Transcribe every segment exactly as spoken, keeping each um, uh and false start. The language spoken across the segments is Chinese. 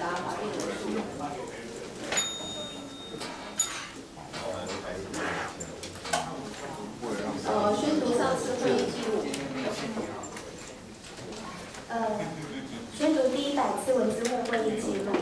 达法定人数。呃，宣读上次会议记录。呃，宣读第一百次文字幕会议记录。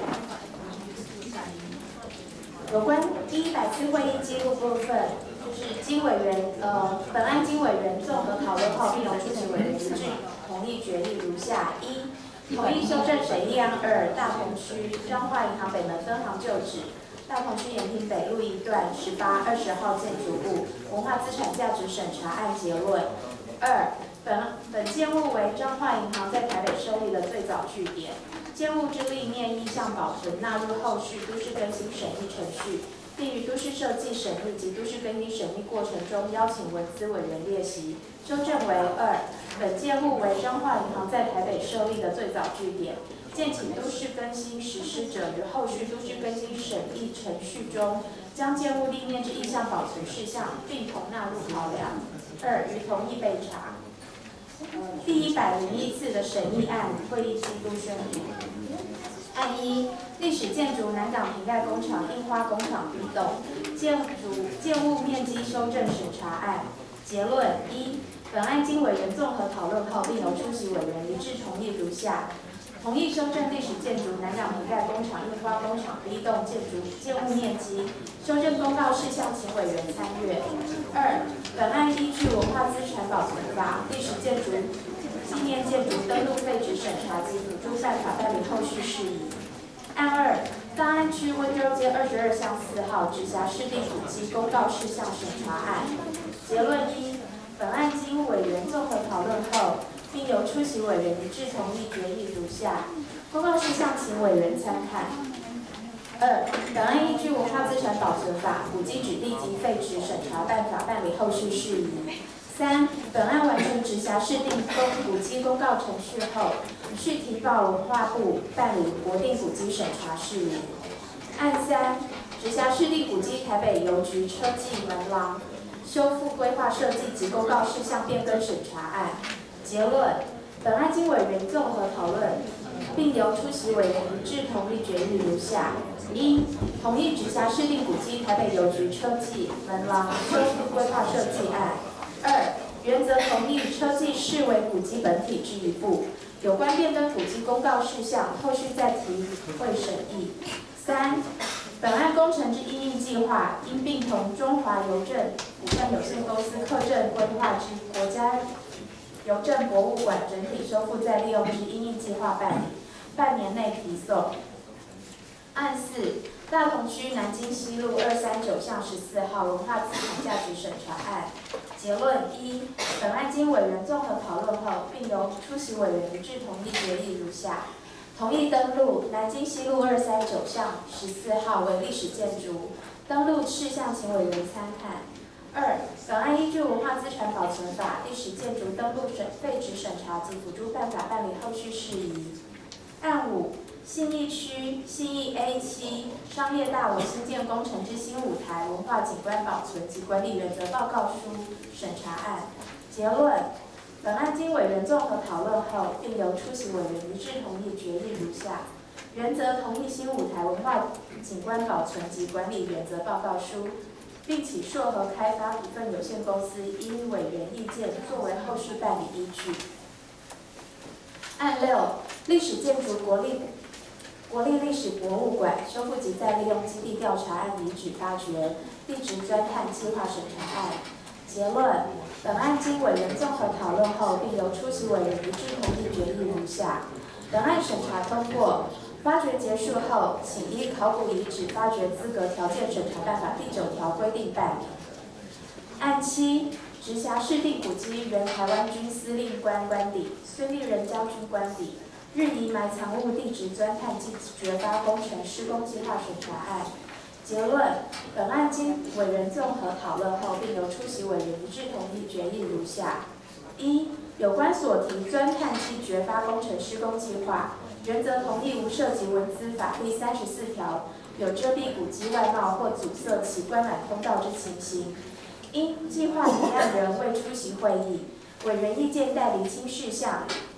有关第一百次会议记录部分，就是经委员呃，本案经委员综合讨论后，并由出席委员一致同意决议如下：一、同意修正审议案二大同区彰化银行北门分行旧址。大同区延平北路一段十八、二十号建筑物文化资产价值审查案结论。二、本本建物为彰化银行在台北设立的最早据点，建物之立面意向保存纳入后续都市更新审议程序，并于都市设计审议及都市更新审议过程中邀请文资委员列席。修正为二、本建物为彰化银行在台北设立的最早据点。建请都市更新实施者于后续都市更新审议程序中，将建物立面之意向保存事项并同纳入考量。二、予同意备查。第一百零一次的审议案会议记录宣读。案一：历史建筑南港瓶盖工厂印花工厂 B 栋建筑建物面积修正审查案。结论一：本案经委员综合讨论后，并由出席委员一致同意如下。同意修正历史建筑南港瓶盖工厂印花工厂 B 栋建筑建物面积，修正公告事项，请委员参阅。二、本案依据文化资产保存法、历史建筑纪念建筑登录废止审查及辅助办法办理后续事宜。案二、大安区温州街二十二巷四号直辖市地古迹公告事项审查案。结论一：本案经委员综合讨论后，并由出席委员一致同意决议如下。公告事项请委员参看。二、本案依据文化资产保存法、古迹指定及废止审查办法办理后续事宜。三、本案完成直辖市定公古迹公告程序后，续提报文化部办理国定古迹审查事宜。案三、直辖市地古迹台北邮局车技门廊修复规划设计及公告事项变更审查案。结论：本案经委员综合讨论，并由出席委员一致同意决议如下：一、同意直辖市定古迹台北邮局车技门廊修复规划设计案。二、原则同意车技视为古迹本体之一部，有关变更古迹公告事项，后续再提会审议。三、本案工程之因应计划，应并同中华邮政股份有限公司客政规划之国家邮政博物馆整体修复再利用之因应计划办理，半年内提送。案四：大同区南京西路二三九巷十四号文化资产价值审查案。结论一：本案经委员综合讨论后，并由出席委员一致同意决议如下：同意登录南京西路二三九巷十四号为历史建筑，登录事项请委员参看。二、本案依据文化资产保存法、历史建筑登录审废止审查及辅助办法办理后续事宜。案五：信义区信义 A 七商业大楼新建工程之新舞台文化景观保存及管理原则报告书审查案。结论：本案经委员综合讨论后，并由出席委员一致同意决议如下：原则同意新舞台文化景观保存及管理原则报告书，并起硕和开发股份有限公司因委员意见作为后续办理依据。案六：历史建筑国立国立历史博物馆修复及再利用基地调查案遗址发掘地质钻探计划审查案。结论：本案经委员综合讨论后，并由出席委员一致同意决议如下：本案审查通过。发掘结束后，请依考古遗址发掘资格条件审查办法第九条规定办理。案七：直辖市地古迹原台湾军司令官官邸、孙立人将军官邸日宜埋藏物地质钻探及掘发工程施工计划审查案。结论：本案经委员综合讨论后，并由出席委员一致同意决议如下：一、有关所提钻探及掘发工程施工计划，原则同意无涉及文资法第三十四条有遮蔽古迹外貌或阻塞其观览通道之情形。因计划提案人未出席会议，委员意见待厘清事项，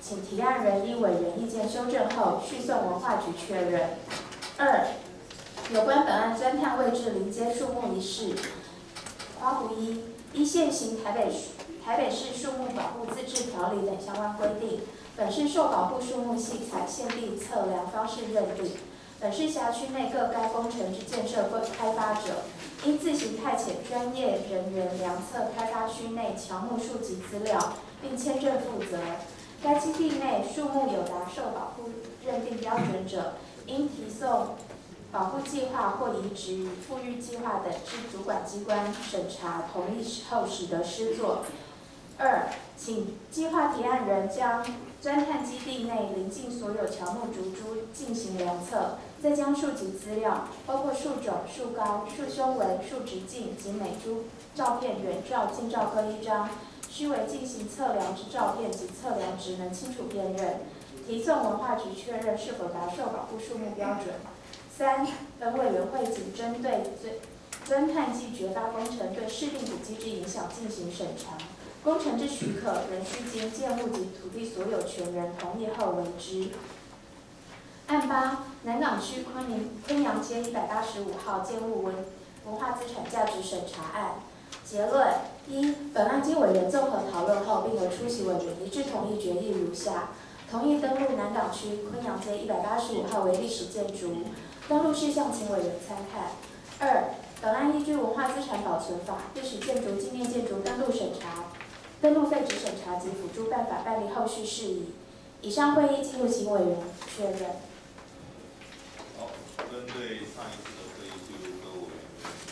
请提案人依委员意见修正后，续送文化局确认。二、有关本案钻探位置临街树木一事，括弧一，依现行台北台北市树木保护自治条例等相关规定，本市受保护树木系采现地测量方式认定。本市辖区内各该工程之建设开发者，应自行派遣专业人员量测开发区内乔木树及资料，并签证负责。该基地内树木有达受保护认定标准者，应提送保护计划或移植与复育计划等至主管机关审查同意后，使得施作。二、请计划提案人将钻探基地内邻近所有乔木竹株进行量测，再将树及资料，包括树种、树高、树胸围、树直径及每株照片远照、近照各一张，须为进行测量之照片及测量值能清楚辨认，提送文化局确认是否达受保护树木标准。三、本委员会仅针对钻探及决发工程对市定古迹之影响进行审查。工程之许可，仍需经建物及土地所有权人同意后为之。案八，南港区昆明昆阳街一百八十五号建物文文化资产价值审查案。结论：一、本案经委员综合讨论后，并由出席委员一致同意决议如下：同意登录南港区昆阳街一百八十五号为历史建筑，登录事项请委员参看。二、本案依据《文化资产保存法》历史建筑、纪念建筑登录审查。登录废止审查及辅助办法办理后续事宜。以上会议进入请委员确认。 好，针对上一次的会议记录，各委员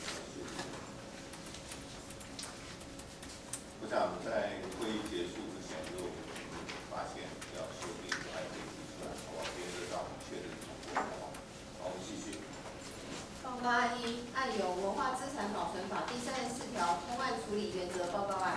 我想在会议结束之前，如果发现要修订，还可以提出来，好吧？别的让我们确认通过，好。好，我们继续。 报告案一，案由《文化资产保存法》第三十四条通案处理原则报告案。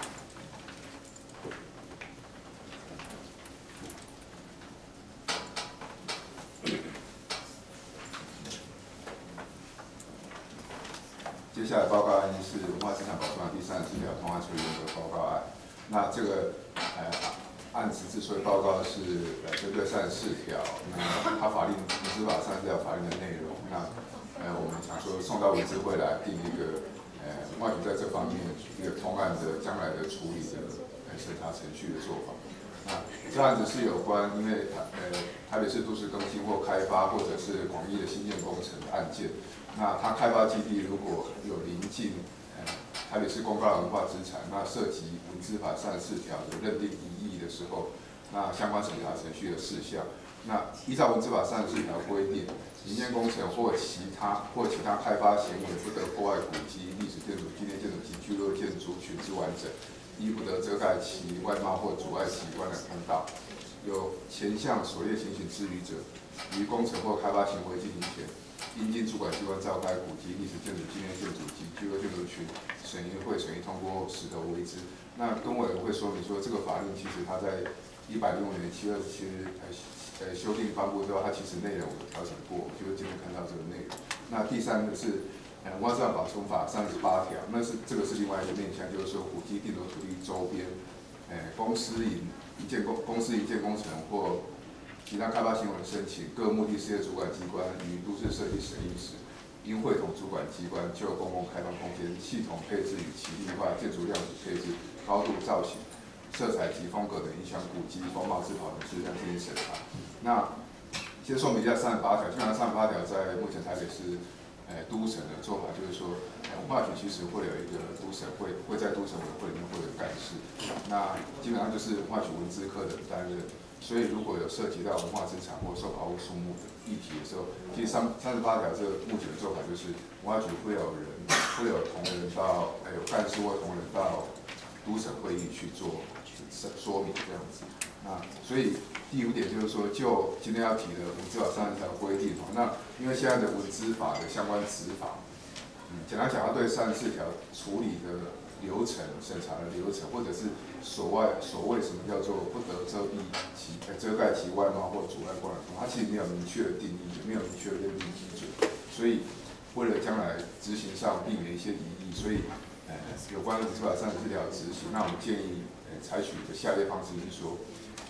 接下来报告案是文化资产保存法第三十四条通案处理原则报告案。那这个呃案子之所以报告是呃针对三十四条，那它法令民事法三十四条法令的内容，那呃我们想说送到文资会来定一个呃文化局在这方面一个通案的将来的处理的呃审查程序的做法。那这案子是有关，因为呃台北市都市更新或开发或者是广义的新建工程的案件。那它开发基地如果有临近呃台北市公告文化资产，那涉及文资法三十四条的认定疑义的时候，那相关审查程序的事项，那依照文资法三十四条规定，营建工程或其他或其他开发行为不得破坏古迹、历史建筑、纪念建筑及聚落建筑群之完整，亦不得遮盖其外貌或阻碍其观览通道。有前项所列情形之余者，于工程或开发行为进行前，应经主管机关召开古迹、历史建筑、纪念建筑及聚落建筑群审议会审议通过，使得为之。那跟委员会说明说，这个法令其实它在一百零五年七月二十七日呃呃修订颁布之后，它其实内容有调整过，就是今天看到这个内容。那第三个是呃文化资产保存法三十八条，那是这个是另外一个面向，就是说古迹定夺土地周边，呃公私营一建工公司一建工程或其他开发行为的申请，各目的事业主管机关于都市设计审议时，应会同主管机关就公共开放空间系统配置与其绿化、建筑量体配置、高度、造型、色彩及风格等影响古迹风貌之保存质量进行审查。那先说明一下三十八条，基本上三十八条在目前台北市呃都审的做法，就是说，呃文化局其实会有一个都审会，会在都审委员会里面会有干事，那基本上就是文化局文资科的担任。所以，如果有涉及到文化资产或受保护树木的议题的时候，其实三三十八条这个目前的做法就是，文化局会有人会有同仁到，呃有干事或同仁到都审会议去做说明这样子。那所以第五点就是说，就今天要提的文资法三十条规定哦，那因为现在的文资法的相关执法，嗯，简单讲，它对三十四条处理的流程、审查的流程，或者是所谓所谓什么叫做不得遮蔽其呃遮盖其外貌或阻碍观览通，它其实没有明确的定义，也没有明确的认定基准。所以为了将来执行上避免一些疑义，所以呃有关的文资法三十四条执行，那我们建议呃采取的下列方式是说，第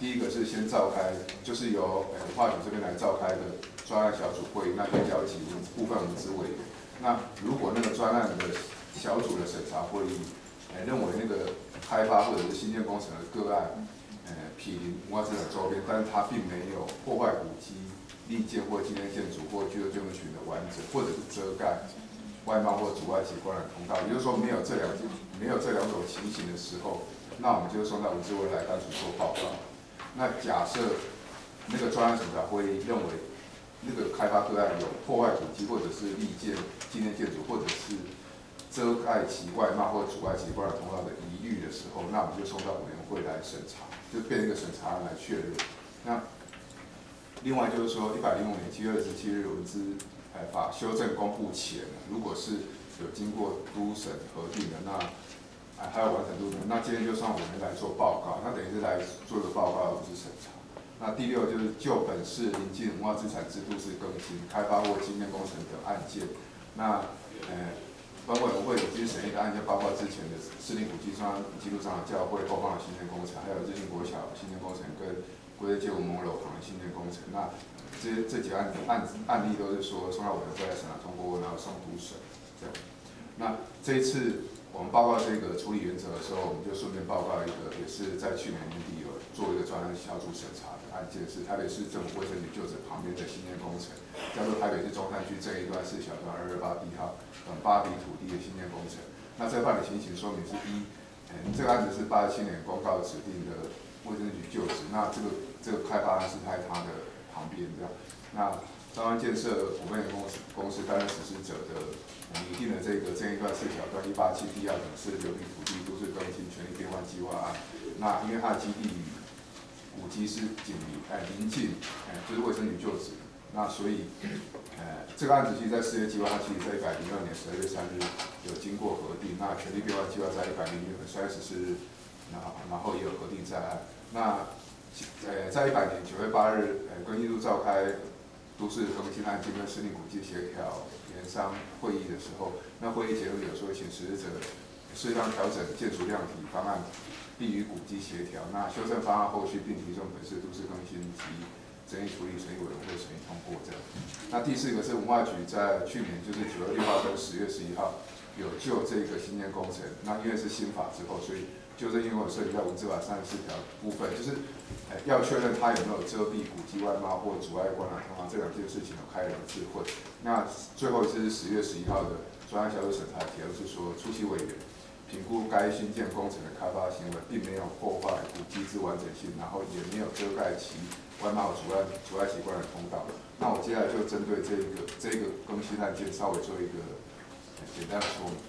第一个是先召开，就是由呃文化局这边来召开的专案小组会议，那先邀请部分文资委员。那如果那个专案的小组的审查会议，呃认为那个开发或者是新建工程的个案，呃毗邻文化资产周边，但是它并没有破坏古迹、立建或纪念建筑或居住建筑群的完整，或者是遮盖外貌或阻碍其观览通道，也就是说没有这两没有这两种情形的时候，那我们就送到文资委来单纯做报告。那假设那个专案审查会议认为那个开发个案有破坏古迹或者是立建纪念建筑，或者是遮盖其外貌或阻碍其观览通道的疑虑的时候，那我们就送到委员会来审查，就变成一个审查案来确认。那另外就是说，一百零五年七月二十七日文资呃法修正公布前，如果是有经过都审核定的，那啊还有完成度的，那今天就算我们来做报告，那等于是来做一个报告，不是审查。那第六就是就本市邻近文化资产制度是更新、开发或纪念工程等案件，那呃。本委员会已经审议的案件，包括之前的市立古迹上基督长老教会后方的新建工程，还有日新国小新建工程跟国际街舞蒙楼旁的新建工程。那这这几个案案案例都是说送到委员会来审查通过，然后送都审这样。那这一次我们报告这个处理原则的时候，我们就顺便报告一个，也是在去年年底有做一个专案小组审查的案件，是台北市政府卫生局旧址旁边的新建工程，叫做台北市中山区这一段四小段二二八 D 号。等八笔土地的新建工程，那这办理情形说明是一，嗯，这个案子是八十七年公告指定的卫生局旧址，那这个这个开发案是在它的旁边这样。那中央建设股份有限公司公司担任实施者的，拟定的这个这一段四小段一八七 D 号等四十九笔土地都市更新权利变换计划案，那因为它的基地与古迹是紧邻，哎邻近，哎就是卫生局旧址。那所以，呃，这个案子其实在事业计划，它其实在一百零二年十二月三日有经过核定。那权利变换计划在一百零六年十月十四日，然后然后也有核定在案。那，呃，在一百年九月八日，呃，跟一度召开都市更新案件跟市立古迹协调研商会议的时候，那会议结论有说，请实施者适当调整建筑量体方案，并与古迹协调。那修正方案后续并提送本市都市更新及争议处理审议委员会审议通过这样。那第四个是文化局在去年就是九月六号跟十月十一号有就这个新建工程，那因为是新法之后，所以就这因为涉及到文资法三十四条部分，就是呃要确认它有没有遮蔽古迹外貌或阻碍观览通道这两件事情有开两次会。那最后一次是十月十一号的专案小组审查结论是说，出席委员评估该新建工程的开发行为并没有破坏古迹之完整性，然后也没有遮盖其外貌阻碍阻碍其观览通道。那我接下来就针对这个这个更新案件稍微做一个简单的说明。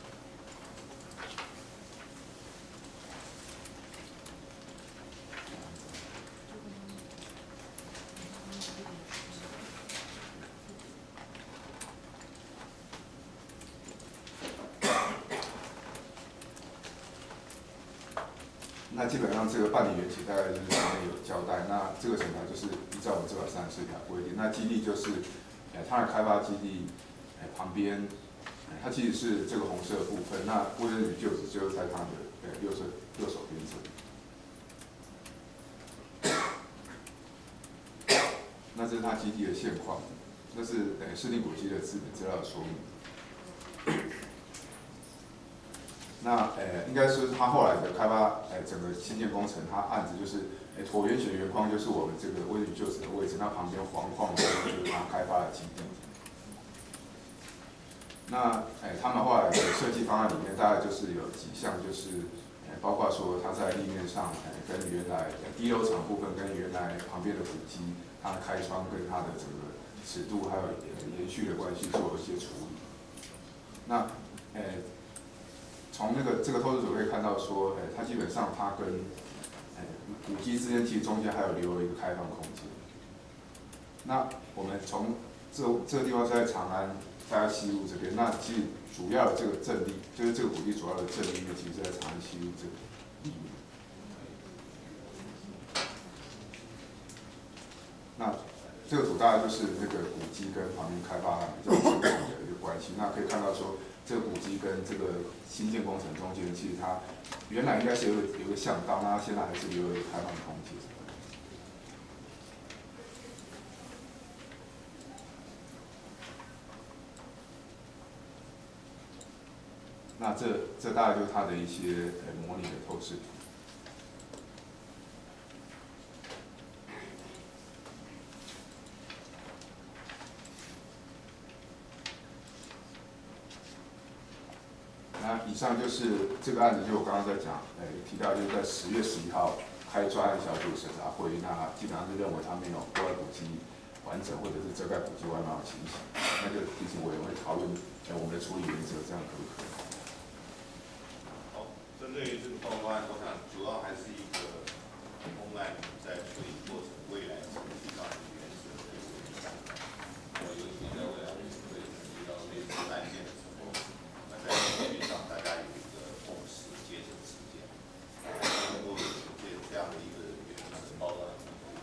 那基本上这个办理缘起大概就是前面有交代，那这个审查就是依照我们这个三十四条规定，那基地就是，呃，它的开发基地，呃，旁边，呃，它其实是这个红色的部分，那卫生局旧址就是在它的呃右手右手边这里。那这是它基地的现况，那是等于市立古迹的资本资料的说明。那呃，应该是他后来的开发，呃，整个新建工程，它案子就是，呃，椭圆形的圆框就是我们这个卫生局旧址的位置，那旁边黄框的就是它开发的基地。那，呃，他们后来的设计方案里面，大概就是有几项，就是，呃，包括说它在立面上，呃，跟原来呃低楼层部分跟原来旁边的古迹，它的开窗跟它的整个尺度还有延续的关系做一些处理。那，呃。从那个这个透视组可以看到说，呃，它基本上它跟，呃，古迹之间其实中间还有留了一个开放空间。那我们从这这个地方是在长安大家西路这边，那其实主要的这个阵地，就是这个古迹主要的阵地面，其实是在长安西路这里面。那这个图大概就是那个古迹跟旁边开发比较紧密的一个关系。那可以看到说，这个古迹跟这个新建工程中间，其实它原来应该是有有一个巷道，那它现在还是留有一个开放空间。 那这这大概就是它的一些呃模拟的透视图。那以上就是这个案子，就我刚刚在讲，呃，提到就是在十月十一号开专案小组审查会议，那基本上是认为它没有破坏古迹完整或者是遮盖古迹外貌的情形，那就提醒委员会讨论，呃，我们的处理原则，这样可不可以？ 好，针对于这个报告案，我想主要还是一个公案在处理过程未来程序上的原则的一个影响。那尤其在未来我们会遇到类似案件的时候，那在程序上大家有一个共识，节省时间。通过这这样的一个原则报告案，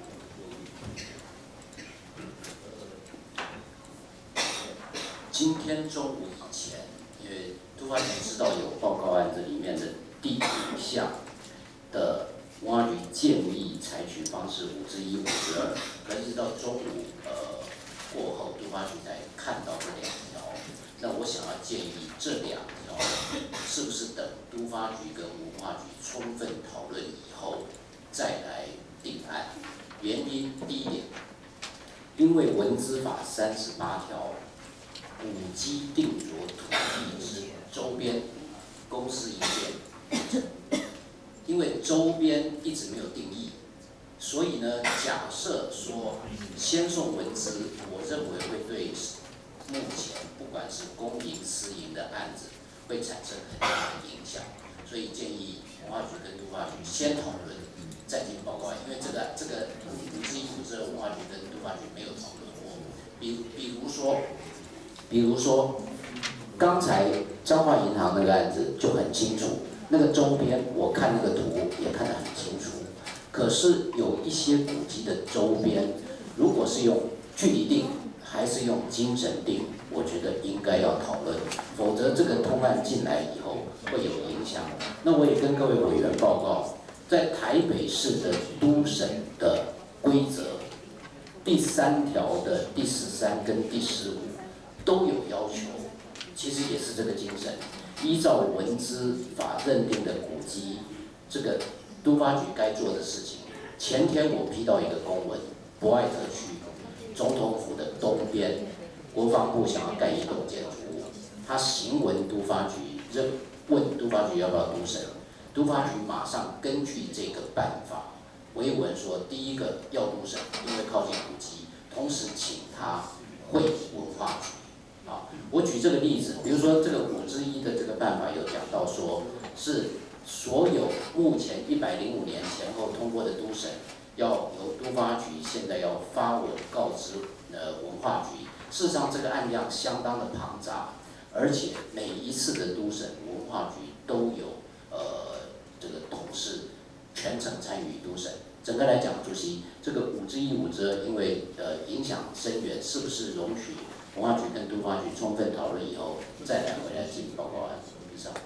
今天中午以前，因为都发局知道有报告案这里面的第五项的文化局建议采取方式五之一、五之二，可是到中午呃过后，都发局才看到这两条。那我想要建议这两条是不是等都发局跟文化局充分讨论以后再来定案？原因第一点，因为文资法三十八条。古迹定着土地之周边公示意见，因为周边一直没有定义，所以呢，假设说先送文资，我认为会对目前不管是公营私营的案子会产生很大的影响，所以建议文化局跟都发局先讨论，再进报告案，因为这个这个五之一、五之二，文化局跟都发局没有讨论过，比比如说。比如说，刚才彰化银行那个案子就很清楚，那个周边我看那个图也看得很清楚。可是有一些古迹的周边，如果是用距离定还是用精神定，我觉得应该要讨论，否则这个通案进来以后会有影响。那我也跟各位委员报告，在台北市的都审的规则第三条的第十三跟第十五。都有要求，其实也是这个精神。依照文资法认定的古迹，这个都发局该做的事情。前天我批到一个公文，博爱特区总统府的东边，国防部想要盖一栋建筑物，他行文都发局，认问都发局要不要都审，都发局马上根据这个办法，回文说，第一个要都审，因为靠近古迹，同时请他会文化局。啊，我举这个例子，比如说这个五之一的这个办法有讲到说，是所有目前一百零五年前后通过的都审，要由都发局现在要发文告知呃文化局。事实上，这个案量相当的庞杂，而且每一次的都审，文化局都有呃这个同事全程参与都审。整个来讲，主席，这个五之一、五之二，因为呃影响深远，是不是容许？文化局跟都发局充分讨论以后，再来回来进报告案。以上。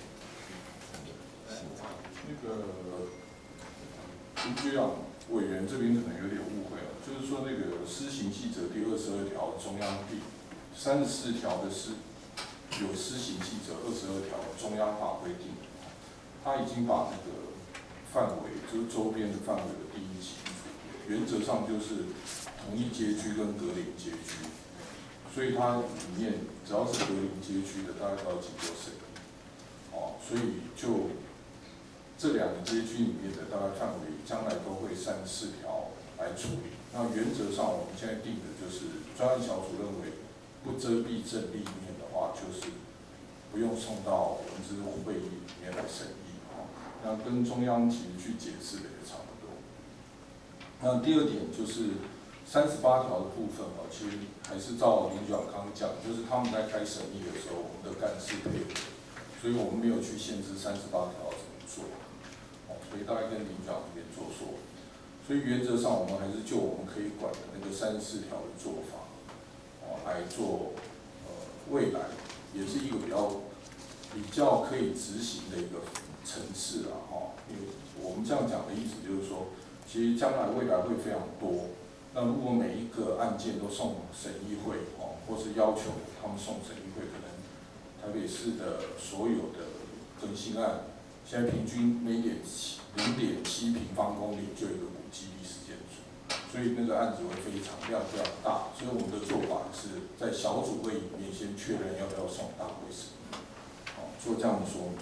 那个吴局长委员这边可能有点误会了，就是说那个施行细则第二十二条中央第三十四条的是有施行细则二十二条中央法规定，他已经把那个范围就是周边的范围的定义清楚，原则上就是同一街区跟隔邻街区。所以它里面只要是隔邻街区的，大概都要经过审议，哦，所以就这两个街区里面的大概范围，将来都会三十四条来处理。那原则上我们现在定的就是专案小组认为不遮蔽正立面的话，就是不用送到文资会议里面来审议，哦，那跟中央其实去解释的也差不多。那第二点就是。三十八条的部分啊，其实还是照林局长刚刚讲，就是他们在开审议的时候，我们的干事配合，所以我们没有去限制三十八条怎么做，哦，所以大概跟林局长这边做说，所以原则上我们还是就我们可以管的那个三十四条的做法，哦，来做呃未来也是一个比较比较可以执行的一个层次啦，哈，因为我们这样讲的意思就是说，其实将来未来会非常多。那如果每一个案件都送审议会，哦，或是要求他们送审议会，可能台北市的所有的更新案，现在平均每点七零点七平方公里就有一个古迹历史建筑，所以那个案子会非常量非常大。所以我们的做法是在小组会议里面先确认要不要送大会审议，好，做这样的说明。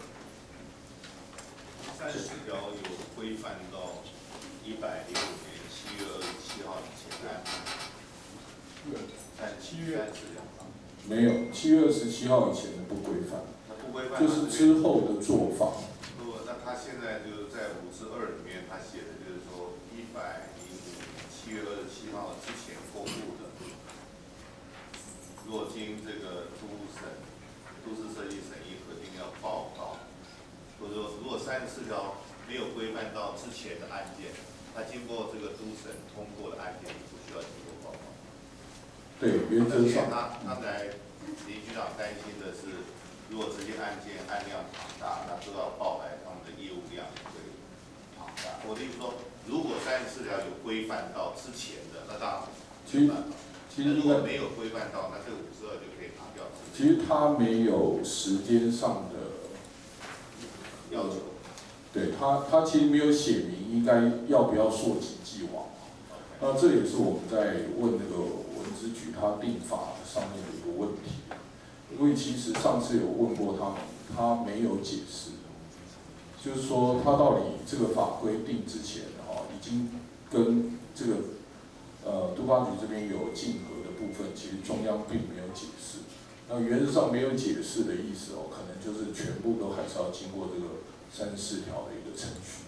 三十条有规范到一百零五年七月二十七号以前的案子，在七月三十条。 没有，七月二十七号以前的不规范， 那不规范就是之后的做法。 不，那他现在就是在五之二里面，他写的就是说一百零五年七月二十七号之前公布的，若经这个都审、都市设计审议核定要报告，或者说如果三十四条没有规范到之前的案件，他经过这个都审通过的案件不需要经过报告。 对，原则上。 他刚才林局长担心的是，如果这些案件案量庞大，那都要报来，他们的业务量也会庞大。我的意思说，如果三十四条有规范到之前的，那当然没办法。 其实如果没有规范到，那这五十二就可以拿掉。 其实他没有时间上的要求， 对他，他其实没有写明应该要不要溯及既往。那这也是我们在问那个文资局他定法上面的一个问题，因为其实上次有问过他们，他没有解释，就是说他到底这个法规定之前啊，已经跟这个呃都发局这边有竞合的部分，其实中央并没有解释。那原则上没有解释的意思哦，可能就是全部都还是要经过这个三十四条的一个程序。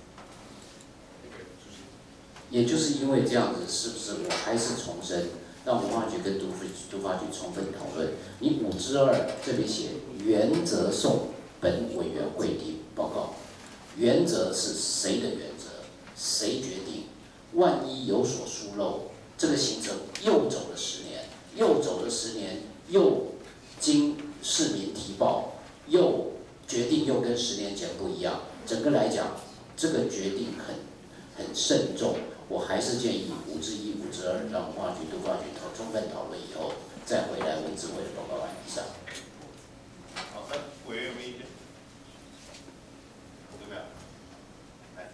也就是因为这样子，是不是我还是重申，让文化局跟都发都发局充分讨论。你五之二这边写原则送本委员会提报告，原则是谁的原则？谁决定？万一有所疏漏，这个行程又走了十年，又走了十年，又经市民提报，又决定又跟十年前不一样。整个来讲，这个决定很很慎重。我还是建议五之一、五之二，让文化局、都发局讨充分讨论以后，再回来文资会的报告案以上。 好的，委员有没有意见？有没有？来，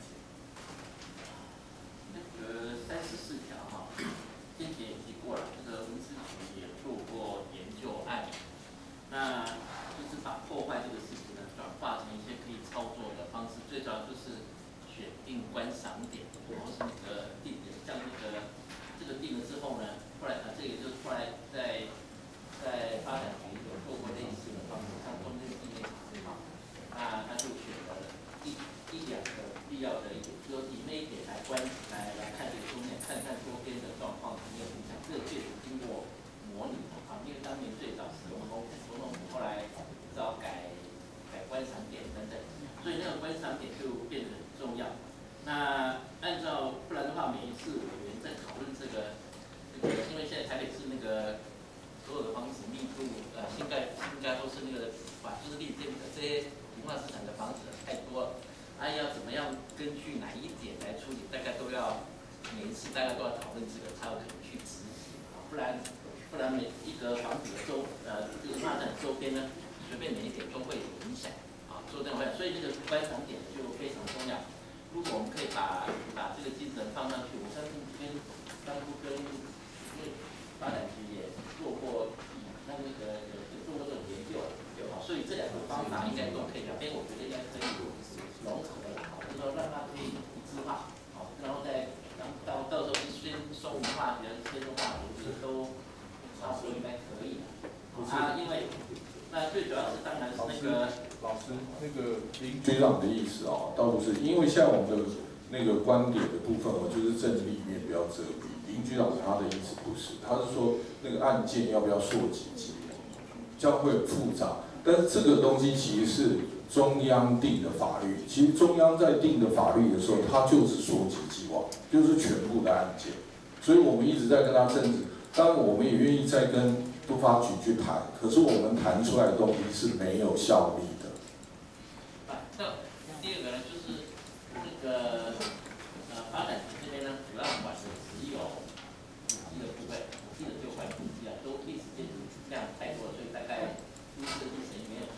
那个三十四条哈，先前也提过了，这个文资局也做过研究案，那就是把破坏这个事情呢，转化成一些可以操作的方式，最主要就是选定观赏点。然后是那个定点，像那个这个定了之后呢，后来啊，这也就是后来在在发展局有做过类似的方式，像中正纪念堂，那他就选了一一两个必要的一点，就以那一点来观来来看这个中间，看看周边的状况有没有影响。这个确实经过模拟的啊，因为当年最早使用总总统府，后来只好改改观赏点等等，所以那个观赏点就变得很重要。那按照不然的话，每一次委员在讨论这个这个，因为现在台北市那个所有的房子密度呃新盖新盖都是那个法就是立这这些文化资产的房子太多了，啊要怎么样根据哪一点来处理，大概都要每一次大家都要讨论这个，才有可能去执行啊，不然不然每一个房子的周呃这个发展周边呢，随便哪一点都会有影响啊，做这样会，所以这个观赏点就非常重要。如果我们可以把把这个精神放上去，我相信跟当初跟因为发展局也做过，那那个有有做过这种研究了，好，所以这两个方法应该都可以，两边我觉得应该可以融合的，好，就是说让它可以一致化，好，然后再到到时候先送文化局、先送化局，这个都差不多应该可以了，啊，因为那最主要是当然是那个。 老师，那个林局长的意思啊，倒不是，因为像我们的那个观点的部分哦，就是正立面不要遮蔽。林局长他的意思不是，他是说那个案件要不要溯及既往，这样会很复杂。但是这个东西其实是中央定的法律，其实中央在定的法律的时候，它就是溯及既往，就是全部的案件。所以我们一直在跟他争执，当然我们也愿意再跟都发局去谈，可是我们谈出来的东西是没有效力的。 那第二个呢，就是那个呃发展局这边呢，主要管的只有古迹的部分，古迹的就管古迹啊，都历史建筑量太多了，所以大概都市的历史也没有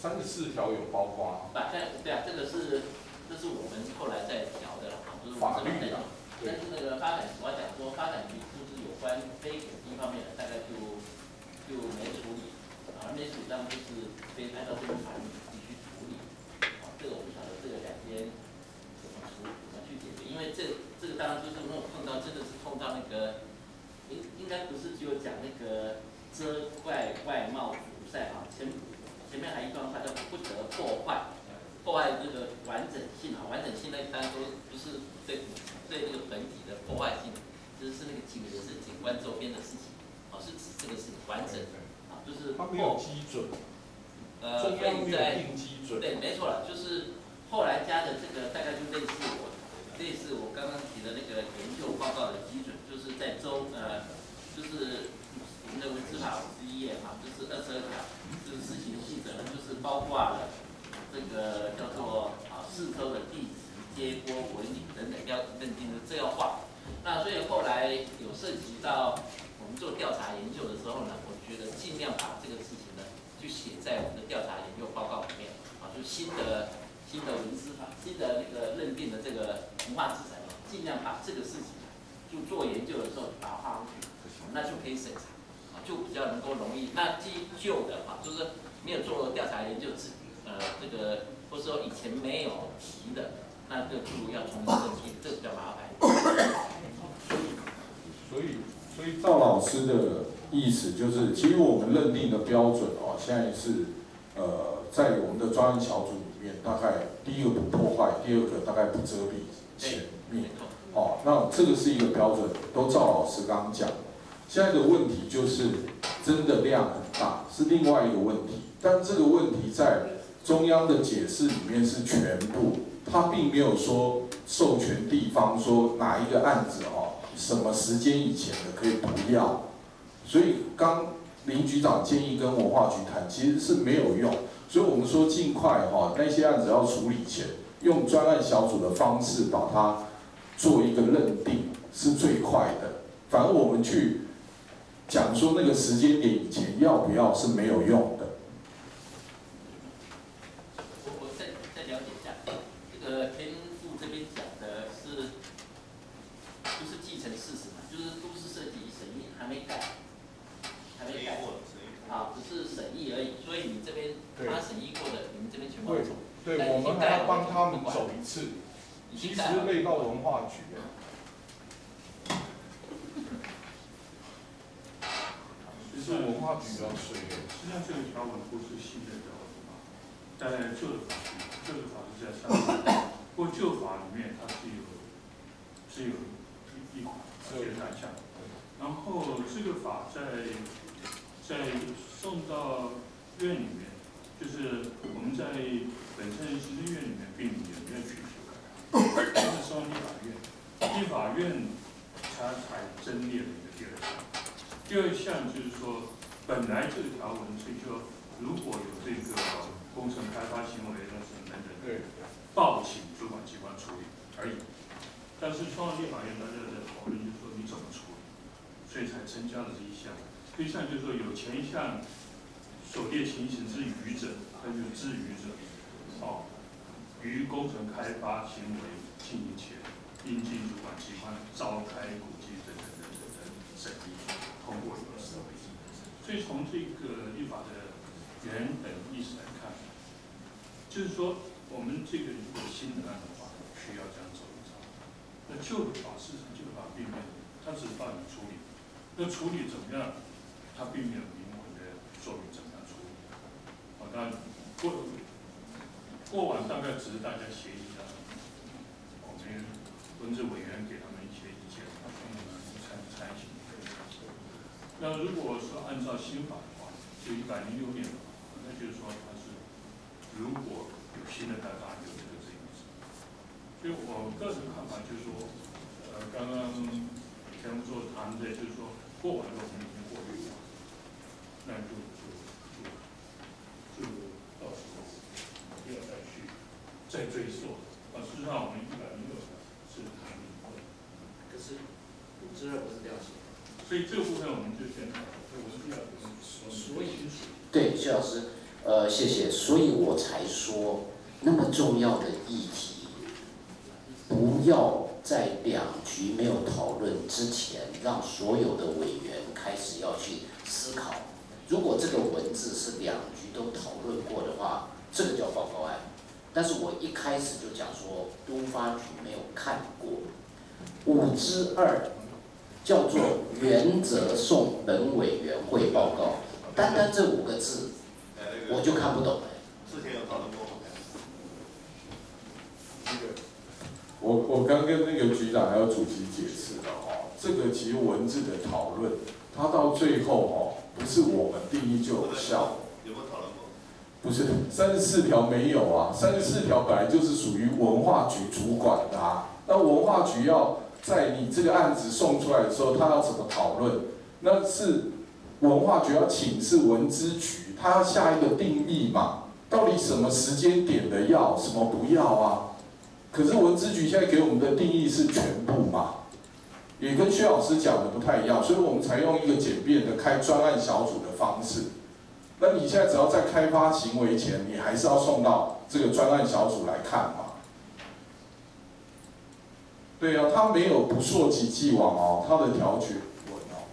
三十四条有包括。 啊，对对啊，这个是这是我们后来在调的了，就是法律的。 但是那个发展局我讲说，发展局就是有关非土地方面的，大概就就没处理，啊，没处理，他们就是非按照这个法律必须处理。啊，这个我不晓得这个两边怎么处怎么去解决，因为这这个当然就是如果碰到真的是碰到那个，应应该不是只有讲那个遮怪外貌阻塞啊，前前面还一段话叫不得破坏。破坏这个完整性啊，完整性呢，当然说不是对对这个本体的破坏性，就是那个景也是景观周边的事情，啊，是指这个是完整的，啊，就是它没有基准， 呃， 中央没有定基准， 对，没错了，就是后来加的这个大概就类似我类似我刚刚提的那个研究报告的基准，就是在周呃，就是我们的文字法五十一页哈，就是二十二条，就是施行细则呢，就是包括了。这个叫做啊四周的地质、街坡、纹理等等要认定的这要画。那所以后来有涉及到我们做调查研究的时候呢，我觉得尽量把这个事情呢就写在我们的调查研究报告里面啊，就新的新的文资法、新的那个认定的这个文化资产，尽量把这个事情就做研究的时候把它画上去，那就可以审查啊，就比较能够容易。那基旧的啊，就是没有做调查研究自。呃，这个或者说以前没有提的，那就不如要重新认定，这比较麻烦。 所以，所以赵老师的意思就是，其实我们认定的标准哦，现在是呃，在我们的专案小组里面，大概第一个不破坏，第二个大概不遮蔽前面。哦，那这个是一个标准，都赵老师刚刚讲的。现在的问题就是真的量很大，是另外一个问题，但这个问题在中央的解释里面是全部，他并没有说授权地方说哪一个案子哦，什么时间以前的可以不要，所以刚林局长建议跟文化局谈，其实是没有用，所以我们说尽快哈、哦，那些案子要处理前，用专案小组的方式把它做一个认定是最快的，反而我们去讲说那个时间点以前要不要是没有用的。 田副这边讲的是，不是继承事实嘛？就是都市设计审议还没改，还没改，啊，只是审议而已。所以你这边他审议过的，你们这边全部走。 对，对，我们还要帮他们走一次。其实累到文化局了。其实文化局要衰的。 实际上这个条文不是新的条文嘛，在旧的法律，旧的法律在上面。不过旧法里面它是有是有一一款写单项，然后这个法在在送到院里面，就是我们在本身行政院里面并也没有去修改它，是送立法院，立法院它才增列了一个第二项。第二项就是说，本来这个条文是说，如果有这个工程开发行为的什么等等， 对。 报请主管机关处理而已，但是创立法院大家在讨论，就是说你怎么处理，所以才增加了这一项。这一项就是说有前一项所列情形之余者，那就是之余者，哦，于工程开发行为进行前，应经主管机关召开古迹等等等等等审议通过以后设备。所以从这个立法的原本意思来看，就是说。我们这个如果新的案的话，需要这样走一走。那旧的法事实上旧的法并没有，它只是帮你处理。那处理怎么样？它并没有明文的说明怎么样处理。好，当然过过往大概只是大家协议的，我们文字委员给他们一些意见，他说你们参参行。那如果说按照新法的话，就一百零六年的话，那就是说它是如果有新的开发有这个这个意思，所以我个人看法就是说，呃，刚刚田副座谈的，就是说过往的我们已经过滤了，那就就就就到时候不要再去再追溯。啊，事实上我们一百零六条是谈明的， 可是五之二不是这样写， 所以这部分我们就先讨论，所以我是要说， 所以对，谢老师。 呃，谢谢。所以我才说，那么重要的议题，不要在两局没有讨论之前，让所有的委员开始要去思考。如果这个文字是两局都讨论过的话，这个叫报告案。但是我一开始就讲说，都发局没有看过。五之二叫做原则送本委员会报告，单单这五个字，我就看不懂了。 之前有讨论过吗？ 我我刚跟那个局长还有主席解释了哦，这个其实文字的讨论，它到最后哦，不是我们定义就有效。 有没有讨论过？ 不是，三十四条没有啊，三十四条本来就是属于文化局主管的啊。那文化局要在你这个案子送出来的时候，他要怎么讨论？那是文化局要请示文资局，他要下一个定义嘛，到底什么时间点的要，什么不要啊？可是文资局现在给我们的定义是全部嘛，也跟薛老师讲的不太一样，所以我们才用一个简便的开专案小组的方式。那你现在只要在开发行为前，你还是要送到这个专案小组来看嘛。对啊，他没有不溯及既往哦，他的条决文哦。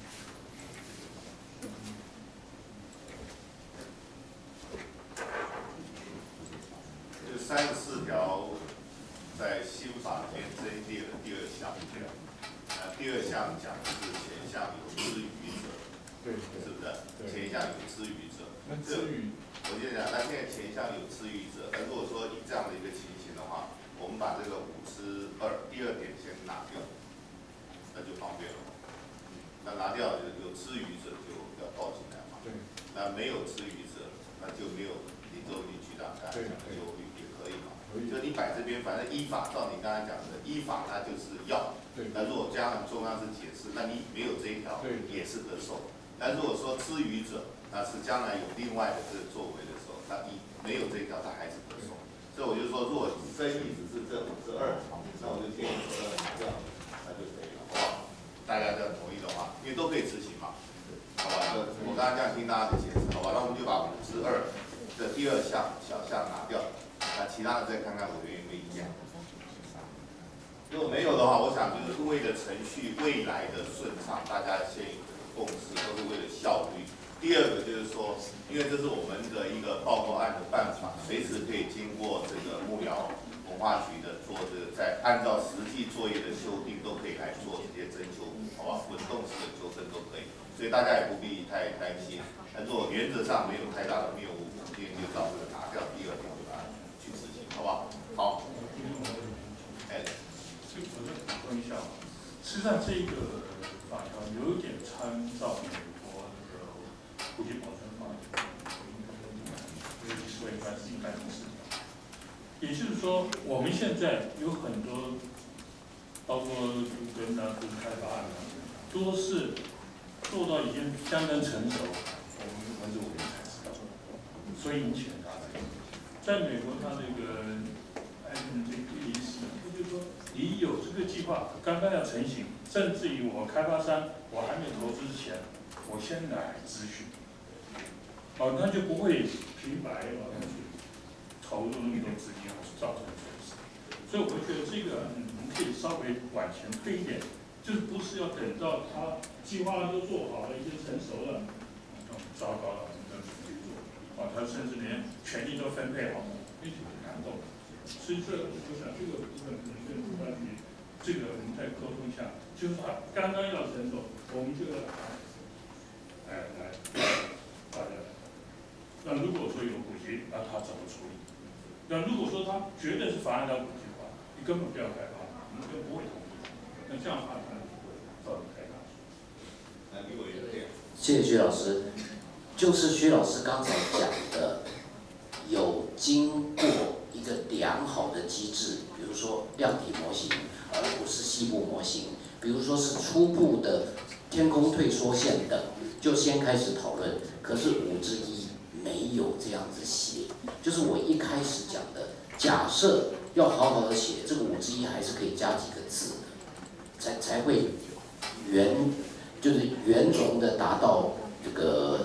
就三十四条，在新法里面增列的第二项，呃，第二项讲的是前项有之余者， 对， 是不是？前项有之余者， 那至于我就讲，那现在前项有之余者，那如果说以这样的一个情形的话，我们把这个五之二第二点先拿掉，那就方便了。那拿掉有有之余者就要报进来嘛。 对。 那没有之余者，那就没有林州理局长刚才讲的忧虑也可以嘛。就你摆这边，反正依法照你刚才讲的，依法它就是要。 对。 那如果加上中央是解释，那你没有这一条，也是得受。但如果说之余者，那是将来有另外的这个作为的时候，那你没有这一条，它还是得受。所以我就说，如果争议只是这五之二，那我就建议说这样，那就可以了，好不好？大家这样同意的话，因为都可以执行嘛，好吧？我刚刚这样听大家的解释，好吧？那我们就把五之二的第二项小项拿掉，那其他的再看看委员有没有意见。如果没有的话，我想就是为了程序未来的顺畅，大家先有这个共识，都是为了效率。第二个就是说，因为这是我们的一个报告案的办法，随时可以经过这个幕僚文化局的做这个，在按照实际作业的修订，都可以来做这些征修，好吧？滚动式的纠正都可以，所以大家也不必太担心。但如果原则上没有太大的谬误，我们今天就照这个拿掉第二条就把它去执行，好不好？好。哎， 这个我再补充一下，实际上这个法条有点参照美国那个国际保存法，尤其是违反一百零四条。也就是说，我们现在有很多，包括跟啊、跟开发案啊，都是做到已经相当成熟，我们文字委员才知道，所以引起很大的。在美国，它那个按这个一零四，也就是说，你有这个计划刚刚要成型，甚至于我开发商我还没投资之前，我先来咨询，哦，那就不会平白哦去投入那么多资金，造成损失。所以我觉得这个嗯，我们可以稍微往前推一点，就是不是要等到他计划都做好了，已经成熟了，哦，糟糕了，我们再去做，哦，他甚至连权利都分配好了，那就很难动。所以这我想这个部分可能跟主办局这个我们再沟通一下，就是他刚刚要成熟，我们就要哎来大家。那如果说有补习，那他怎么处理？那如果说他绝对是妨碍到补习的话，你根本不要开发，我们就不会同意。那这样的话，他就不会造成开发。 那李委员这样。 谢谢薛老师，就是薛老师刚才讲的，有经过一个良好的机制，比如说量体模型，而不是细部模型，比如说是初步的天空退缩线等，就先开始讨论。可是五之一没有这样子写，就是我一开始讲的，假设要好好的写，这个五之一还是可以加几个字的，才才会圆，就是圆融的达到这个这个。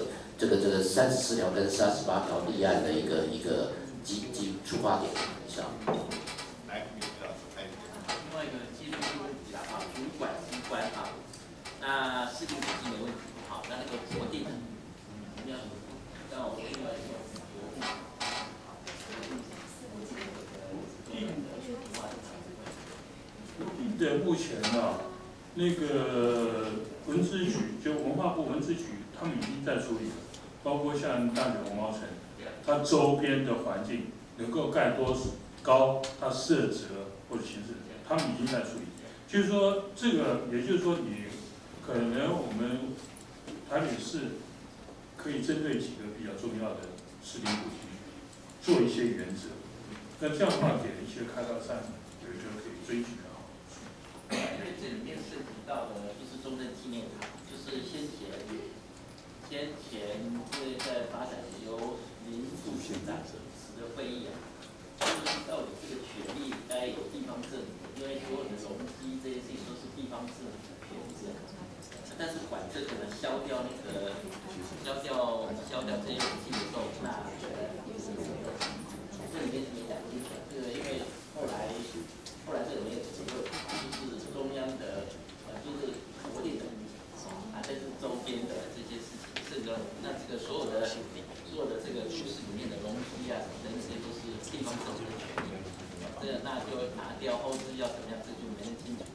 个这个三十四条跟三十八条立案的一个一个基基出发点上。 来，你知道，哎， 另外一个技术性问题啦，啊，主管机关啊，那市定统计没问题，好，那那个国定，我们要让我另外一个国定的目前呢、那个文资局就文化部文资局，他们已经在处理了，包括像淡水红毛城，它周边的环境能够盖多高，它设置或者形式，他们已经在处理。就是说，这个也就是说，你可能我们台北市可以针对几个比较重要的市定古迹做一些原则，那这样的话给一些开发商有一个可以追寻的。 因为这里面涉及到的就是中正纪念堂，就是先前先前因为在发展由民主局长主持的会议啊，就是到底这个权利该由地方政府，因为所有的容积这些事情都是地方政府的权利，但是管这个呢消掉那个消掉消掉这些容积的时候，那这里面是没讲清楚，这个因为后来后来这里面有结论。就是中央的，呃，就是国定的，啊，这是周边的这些事情，这个那这个所有的所有的这个都市里面的容积啊什么的，那些都是地方政府的权利，这个那就拿掉，后置要怎么样，这就没人清楚。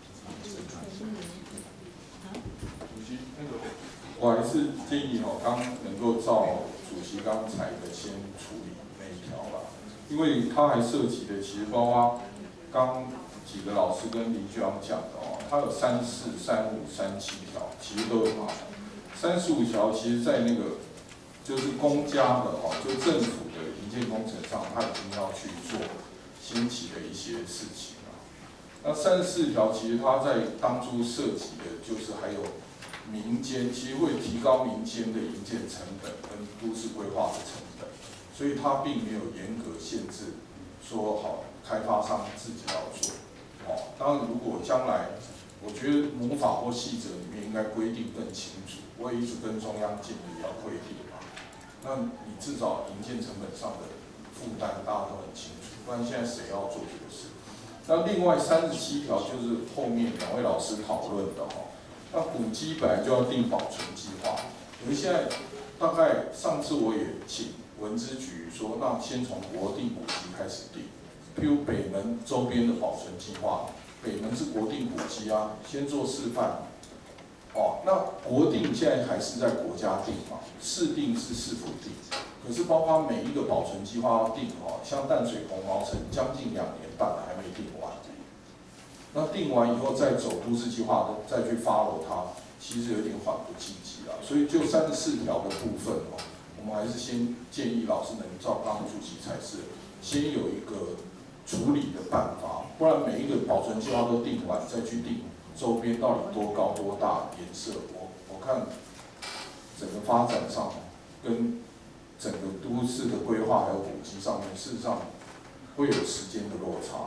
主席，那个我还是建议哦，刚能够照主席刚才的先处理那一条吧，因为它还涉及的其实包括刚。几个老师跟林局长讲的哦，它有三四、三五、三七条，其实都有麻烦。三十五条其实在那个就是公家的哦，就政府的营建工程上，它已经要去做先期的一些事情了。那三十四条其实它在当初涉及的就是还有民间，其实会提高民间的营建成本跟都市规划的成本，所以它并没有严格限制说好开发商自己要做。哦，当然，如果将来，我觉得母法或细则里面应该规定更清楚。我也一直跟中央建议要规定嘛，那你至少营建成本上的负担大家都很清楚，不然现在谁要做这个事？那另外三十七条就是后面两位老师讨论的哈，那古迹本来就要定保存计划，我们现在大概上次我也请文资局说，那先从国定古迹开始定。譬如北门周边的保存计划，北门是国定古迹啊，先做示范。哦，那国定现在还是在国家定嘛，市定是市府定，可是包括每一个保存计划要定哦，像淡水红毛城将近两年半还没定完，那定完以后再走都市计划，再去 follow 它，其实有点缓不济急啦。所以就三十四条的部分哦，我们还是先建议老师能照刚刚主席才是，先有一个。处理的办法，不然每一个保存计划都定完，再去定周边到底多高多大颜色，我我看整个发展上跟整个都市的规划还有古迹上面，事实上会有时间的落差。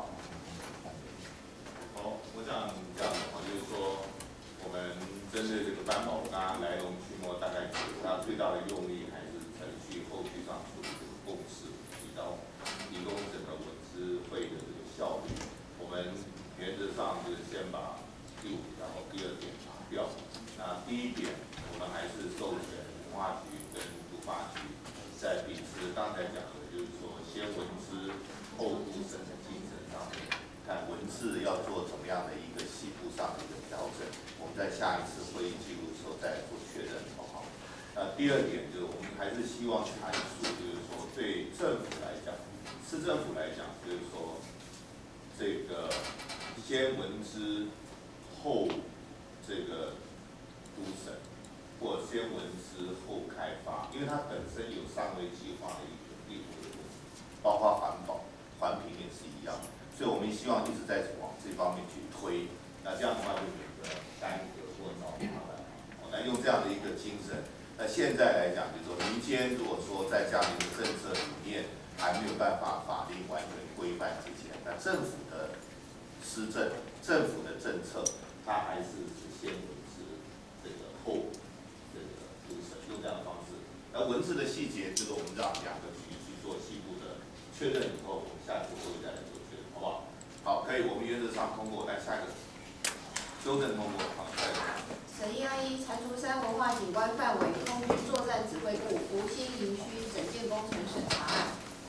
好，我想这样的话，就是说我们针对这个担保，刚刚来龙去脉大概是它最大的用意还是程序后续上处理这个共识，提到提供整个文资会的这个效率。我们原则上就是先把第五条、第二点拿掉。那第一点，我们还是授权文化局跟都发局在秉持刚才讲的，就是说先文资后都审的精神上面，看文字要做怎么样的一个细部上的一个调整，我们在下一次会议记录的时候再做确认，好不好？那第二点就是我们还是希望阐述，就是说对政府来讲，市政府来讲，就是说这个先文资后这个都审，或先文资后开发，因为它本身有三维计划的一个地图的问题，包括环保、环评也是一样的，所以我们希望一直在往这方面去推。那这样的话就免得耽搁或找麻烦。那用这样的一个精神，那现在来讲，就是说民间如果说在这样的一个政策里面还没有办法法律完全规范之前，那政府的施政、政府的政策，它还是是先文资这个后这个都审，用这样的方式而文字的细节，这个我们让两个局去做细部的确认以后，我们下一步会再来做确认，好不好？好，可以，我们原则上通过，来下一个修正通过，好，下一个。 审议案一，蟾蜍山文化景观范围空军作战指挥部福兴营区整建工程审查案。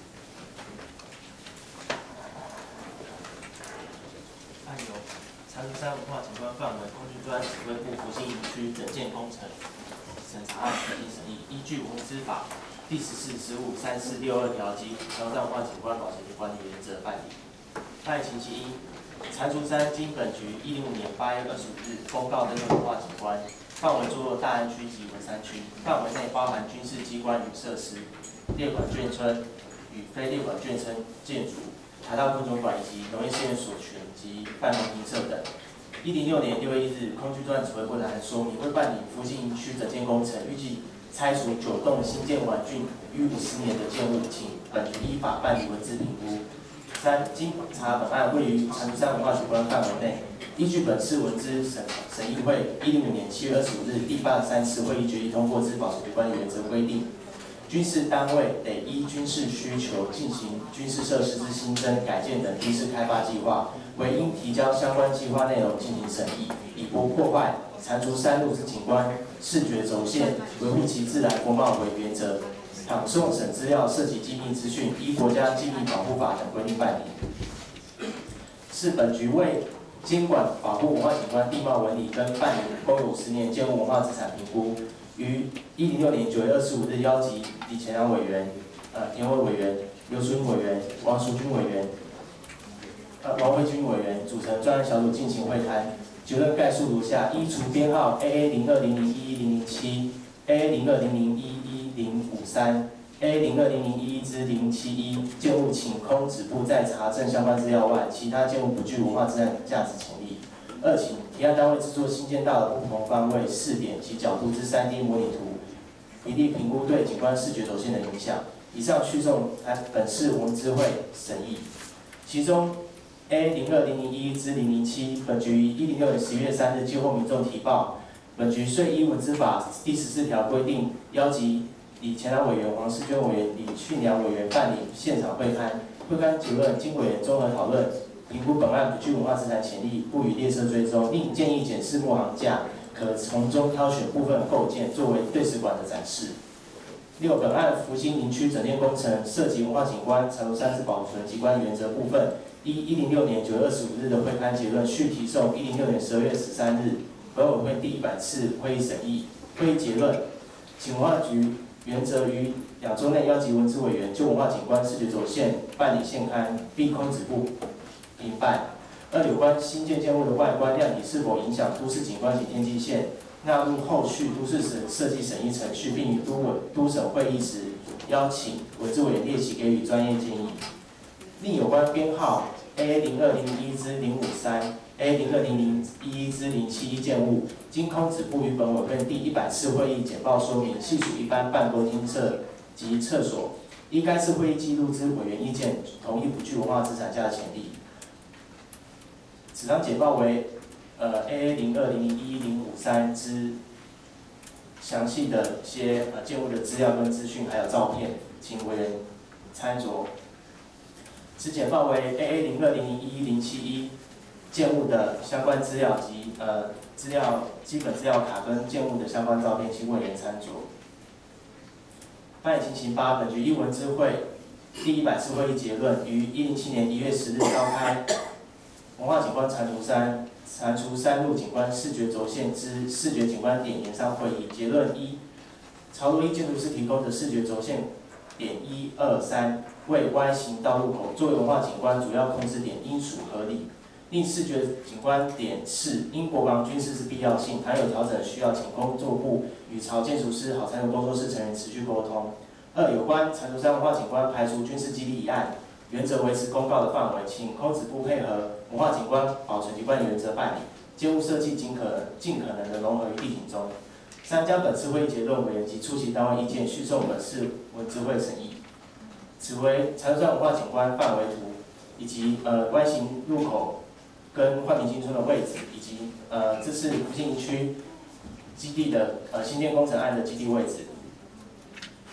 案由蟾蜍山文化景观范围空军作战指挥部福兴营区整建工程审查案进行审议，依据文资法第十四、十五、三四、六二条及潮汕文化景观保存及管理原则办理。办理情形一，蟾蜍山经本局一零五年八月二十五日公告登录文化景观，范围坐落大安区及文山区，范围内包含军事机关与设施、列管眷村与非列管眷村建筑、海盗昆虫馆以及农业试验所群及办公厅舍等。一零六年六月一日，空军作战指挥部来说明，为办理福兴营区整建工程，预计拆除九栋新建完竣逾五十年的建物，请本局依法办理文字评估。三、经查本案位于蟾蜍山文化景观范围内，依据本次文资审审议会一零五年七月二十五日第八十三次会议决议通过之保存及管理原则规定，军事单位得依军事需求进行军事设施之新增、改建等军事开发计划，为应提交相关计划内容进行审议，以不破坏蟾蜍山路之景观视觉轴线，维护其自然风貌为原则。倘送审资料涉及机密资讯，依国家机密保护法等规定办理。是本局为监管保护文化景观地貌纹理跟办理公有十年建物文化资产评估，于一零六年九月二十五日邀集李前良委员、呃田委委员、刘淑英委员、王淑君委员、呃王慧君委员组成专案小组进行会谈，结论概述如下：一、除编号 A A 零二零零一一零零七、A A 零二零零一一零五三、A A 零二零零一一之零七一建物请空止部在查证相关资料外，其他建物不具文化资产价值潜力。二、请提案单位制作新建大楼不同方位、视点及角度之 三 D 模拟图，比例评估对景观视觉轴线的影响。以上叙送本市文资会审议。其中 A 零二零零一之零零七，本局于一零六年十一月三日接获民众提报，本局遂依文资法第十四条规定，邀集李前良委员、王世娟委员、李训良委员办理现场会勘，会勘结论经委员综合讨论，评估本案不具文化资产潜力，不予列车追踪，另建议检视末行架，可从中挑选部分构件作为对史馆的展示。六、本案福兴营区整建工程涉及文化景观、蟾蜍山之保存及管理原则部分，依一零六年九月二十五日的会勘结论，续提送一零六年十二月十三日本委会第一百次会议审议。会议结论，请文化局原则于两周内邀集文资委员就文化景观视觉轴线办理现勘，并空止部评办。二、有关新建建物的外观量体是否影响都市景观及天际线，纳入后续都市审设计审议程序，并于都委都审会议时邀请文资委员列席给予专业建议。另有关编号 A A 零二零一之零五三、A A 零二零零一之零七一建物，经空止部于本委会第一百次会议简报说明，系属一般办公厅舍及厕所。依该次会议记录之委员意见，同意不具文化资产价值潜力。此张简报为呃 A A 零二零零一零五三之详细的一些呃建物的资料跟资讯，还有照片，请委员参酌。此简报为 A A 零二零零一零七一建物的相关资料及呃资料基本资料卡跟建物的相关照片，请委员参酌。办理情形八，本局依文资会第一百次会议结论，于一零七年一月十日召开文化景观蟾蜍山蟾蜍山路景观视觉轴线之视觉景观点研商会议。结论一，朝路一建筑师提供的视觉轴线点一二三为 Y 型道路口作为文化景观主要控制点，应属合理。另视觉景观点是因国防军事之必要性，还有调整需要，请工作部与朝建筑师好参与工作室成员持续沟通。二、有关蟾蜍山文化景观排除军事基地一案，原则维持公告的范围，请空止部配合文化景观保存及管理原则办理，建物设计尽可尽可能的融合于地景中。三、将本次会议结论委员及出席单位意见续送本次文资会审议。此为蟾蜍山文化景观范围图，以及呃弯形入口跟焕民新村的位置，以及呃这次福兴营区基地的呃新建工程案的基地位置。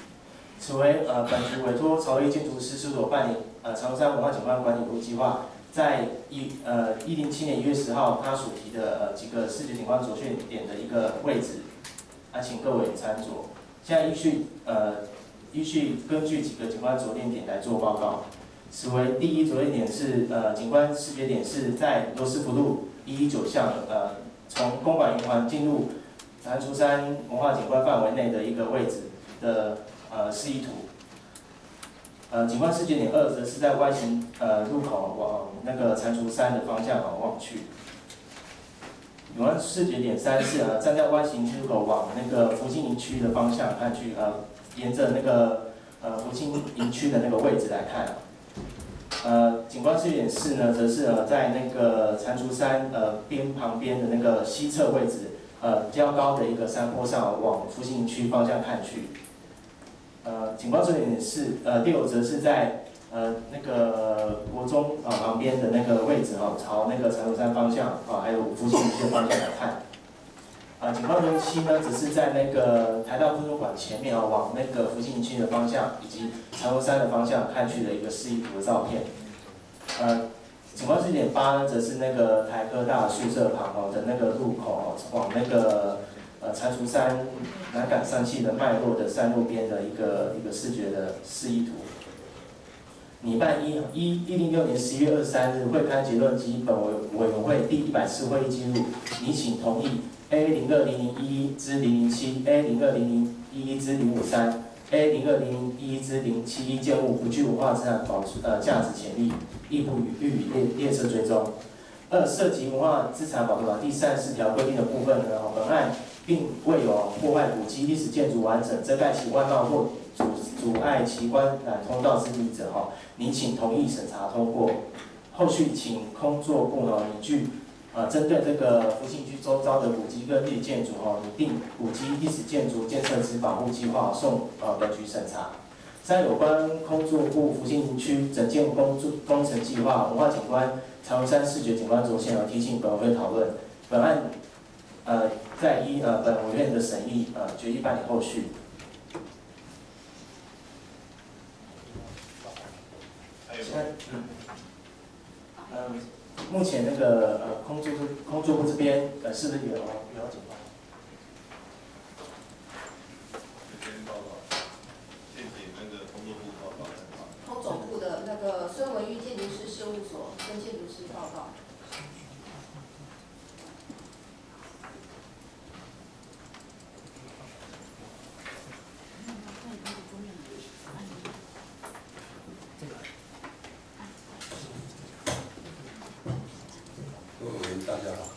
此为呃本局委托朝义建筑师事务所办理呃长山文化景观管理部计划，在一呃一零七年一月十号，他所提的呃几个视觉景观着线点的一个位置，啊，请各位参酌。现在依序呃依序根据几个景观着眼点来做报告。此为第一着眼点是呃景观视觉点是在罗斯福路一一九巷呃从公馆圆环进入蟾蜍山文化景观范围内的一个位置的呃示意图。呃，景观视觉点二则是在 Y 型呃入口往那个蟾蜍山的方向往望去。景观视觉点三是呃站在 Y 型入口往那个福清营区的方向看去，呃沿着那个呃福清营区的那个位置来看。呃，景观视觉点四呢，则是呃在那个蟾蜍山呃边旁边的那个西侧位置，呃较高的一个山坡上往福清营区方向看去。呃，景观视觉点四呃六则是在呃那个国中啊、呃、旁边的那个位置哈、哦，朝那个蟾蜍山方向啊、呃，还有福清营区的方向来看。啊，景观人七呢，只是在那个台大图书馆前面啊，往那个福清营区的方向以及蟾蜍山的方向看去的一个示意图的照片。呃，景观视点八呢，则是那个台科大宿舍旁哦的那个路口哦，往那个呃蟾蜍山南港山系的脉络的山路边的一个一个视觉的示意图。拟办一一一零六年十一月二十三日会刊结论及本委委员会第一百次会议记录，拟请同意。A 零二零零一一至零零七 A 零二零零一一至零五三 A 零二零零一一至零七一建物不具文化资产保存呃价值潜力，亦不予予以列列车追踪。二、涉及文化资产保存法第三十四条规定的部分呢，本案并未有破坏古迹历史建筑完整、遮盖其外貌或阻阻碍其观览通道之理者，哈，拟请同意审查通过。后续请工作部呢依据。呃，针对这个福清区周遭的古迹跟历史建筑哦，拟定古迹历史建筑建设之保护计划，送呃本局审查。三、有关工作部福清营区整建工作工程计划、文化景观、蟾蜍山视觉景观轴线，而提醒本委会讨论。本案呃在依呃本委院的审议呃决议办理后续。 还有嗯嗯。目前那个呃工作工作部这边呃是不是有有警方？ 这边报告，现请那个工作部报告。 空总部的那个孙文玉建筑师事务所跟建筑师报告。 大家好。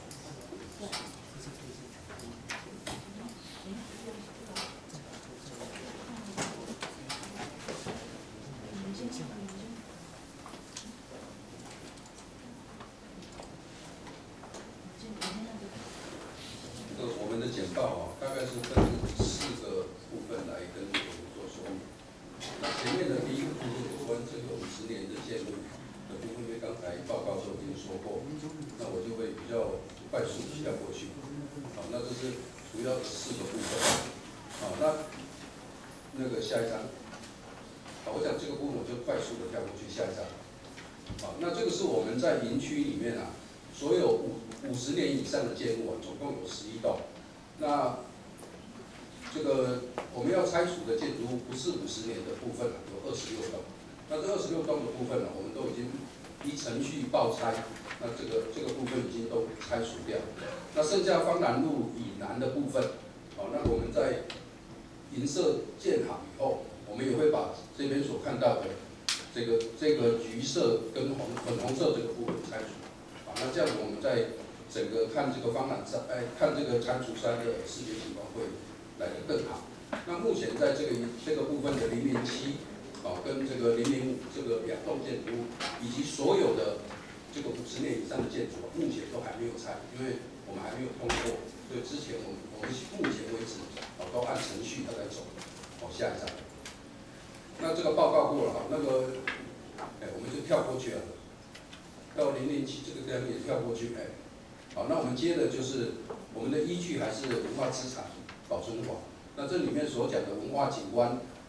这个我们的简报啊，大概是分四个部分来跟我们做说明。那前面的第一个部分有关这个五十年的建筑的部分，因为刚才报告都已经说过，那我就会比较快速的跳过去。好，那这是主要的四个部分。好，那那个下一张，好，我讲这个部分我就快速的跳过去下一张。好，那这个是我们在营区里面啊，所有五五十年以上的建物啊，总共有十一栋。那这个我们要拆除的建筑物不是五十年的部分啊，有二十六栋。那这二十六栋的部分呢、啊，我们都已经依程序报拆，那这个这个部分已经都拆除掉。那剩下芳南路以南的部分，好，那我们在银色建好以后，我们也会把这边所看到的这个这个橘色跟红粉红色这个部分拆除。好，那这样我们在整个看这个芳南山，哎，看这个蟾蜍山的视觉景观会来得更好。那目前在这个这个部分的零零七。哦，跟这个零零五这个两栋建筑物，以及所有的这个五十年以上的建筑，目前都还没有拆，因为我们还没有通过，所以之前我们我们目前为止，哦都按程序在走。哦，下一张。那这个报告过了，那个，哎，我们就跳过去了，到零零七这个地方也跳过去，哎，好，那我们接的就是我们的依据还是文化资产保存法。那这里面所讲的文化景观。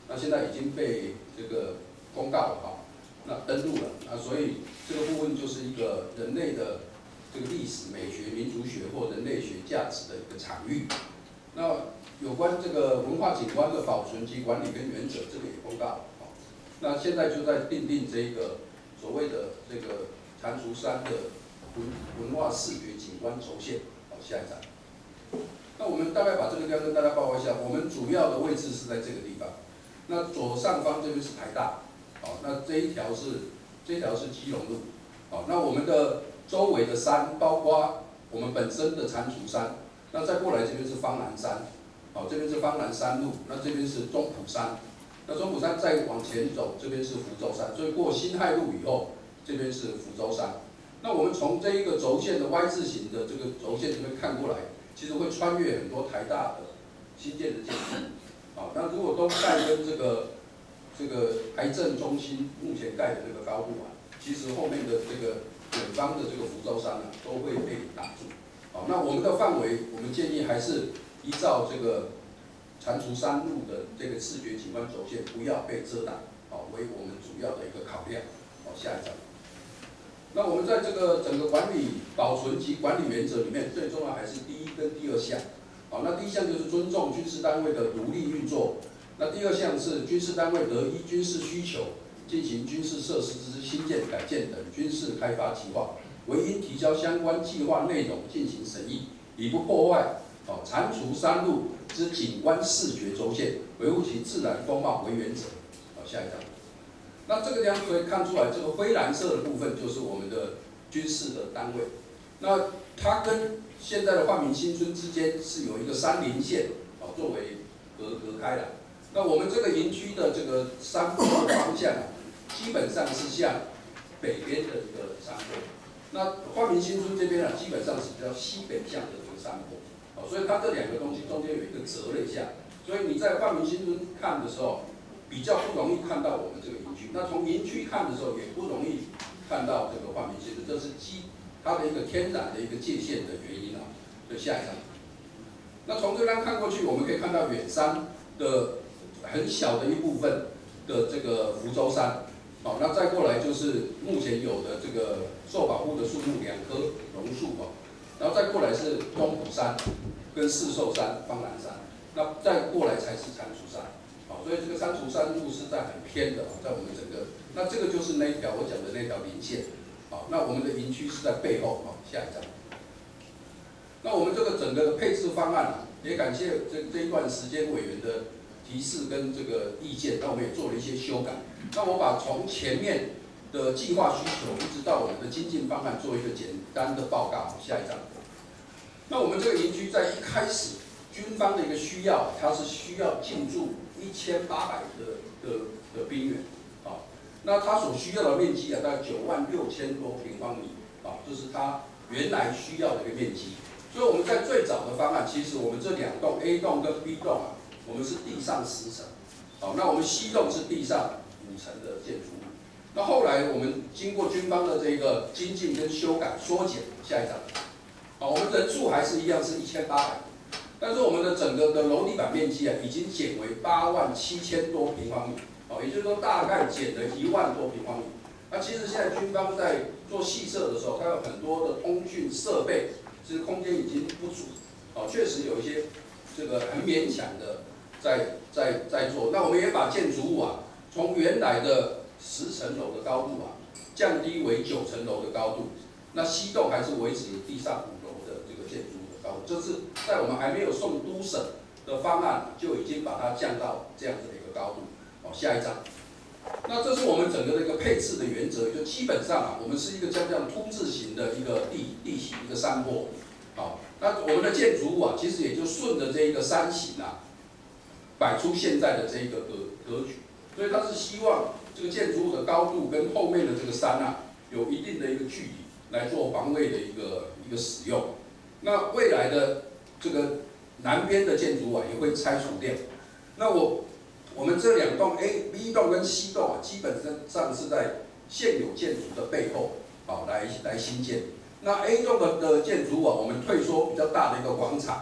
那现在已经被这个公告了哈，那登录了，那所以这个部分就是一个人类的这个历史、美学、民族学或人类学价值的一个场域。那有关这个文化景观的保存及管理跟原则，这个也公告了。那现在就在订定这个所谓的这个蟾蜍山的文文化视觉景观轴线。好，下一张。那我们大概把这个地方跟大家报告一下，我们主要的位置是在这个地方。那左上方这边是台大，好，那这一条是这一条是基隆路，好，那我们的周围的山，包括我们本身的蟾蜍山，那再过来这边是方南山，好，这边是方南山路，那这边是中埔山，那中埔山再往前走，这边是福州山，所以过辛亥路以后，这边是福州山。那我们从这一个轴线的 Y 字形的这个轴线这边看过来，其实会穿越很多台大的新建的建筑。好，那如果都盖跟这个这个癌症中心目前盖的这个高度啊，其实后面的这个远方的这个福州山啊，都会被挡住。好，那我们的范围，我们建议还是依照这个蟾蜍山路的这个视觉景观轴线，不要被遮挡，好，为我们主要的一个考量。好，下一张。那我们在这个整个管理、保存及管理原则里面，最重要还是第一跟第二项。好，那第一项就是尊重军事单位的独立运作。那第二项是军事单位得依军事需求进行军事设施之新建、改建等军事开发计划，唯应提交相关计划内容进行审议，以不破坏哦蟾蜍山路之景观视觉轴线，维护其自然风貌为原则。好，下一张。那这个地方可以看出来，这个灰蓝色的部分就是我们的军事的单位。那它跟现在的煥民新村之间是有一个山林线，哦，作为隔隔开来。那我们这个营区的这个山坡的方向啊，基本上是向北边的一个山坡。那煥民新村这边啊，基本上是比较西北向的这个山坡。哦，所以它这两个东西中间有一个折了一下，所以你在煥民新村看的时候，比较不容易看到我们这个营区。那从营区看的时候，也不容易看到这个煥民新村，这是基它的一个天然的一个界限的原因啊。所以下一张。那从这张看过去，我们可以看到远山的很小的一部分的这个福州山。好，那再过来就是目前有的这个受保护的树木两棵榕树哦，然后再过来是东埔山跟四寿山、方南山，那再过来才是蟾蜍山。好，所以这个蟾蜍山路是在很偏的，在我们整个，那这个就是那一条我讲的那条林线。好，那我们的营区是在背后。好，下一张。那我们这个整个的配置方案啊，也感谢这这一段时间委员的提示跟这个意见，那我们也做了一些修改。那我把从前面的计划需求一直到我们的精进方案做一个简单的报告。下一张。那我们这个营区在一开始军方的一个需要，它是需要进驻一千八百的的的兵员，啊，那它所需要的面积啊，大概九万六千多平方米，啊，这是它原来需要的一个面积。所以我们在最早的方案，其实我们这两栋 A 栋跟 B 栋啊，我们是地上十层，好，那我们 C 栋是地上五层的建筑物。那后来我们经过军方的这个精进跟修改缩减，下一张，好，我们人数还是一样是一千八百。但是我们的整个的楼地板面积啊，已经减为八万七千多平方米，哦，也就是说大概减了一万多平方米。那其实现在军方在做细设的时候，它有很多的通讯设备，其实空间已经不足，哦，确实有一些这个很勉强的在在在做。那我们也把建筑物啊，从原来的十层楼的高度啊，降低为九层楼的高度。那西栋还是维持地上五楼的这个建筑物的高度，这是在我们还没有送都省的方案就已经把它降到这样子的一个高度。好，下一张。那这是我们整个的一个配置的原则，就基本上啊，我们是一个像这样凸字形的一个地地形一个山坡。好，那我们的建筑物啊，其实也就顺着这一个山形啊，摆出现在的这一个格格局。所以它是希望这个建筑物的高度跟后面的这个山啊，有一定的一个距离，来做防卫的一个一个使用。那未来的这个南边的建筑物啊，也会拆除掉。那我我们这两栋 A、B 栋跟 C 栋啊，基本上是在现有建筑的背后，好，来来新建。那 A 栋的的建筑物啊，我们退缩比较大的一个广场，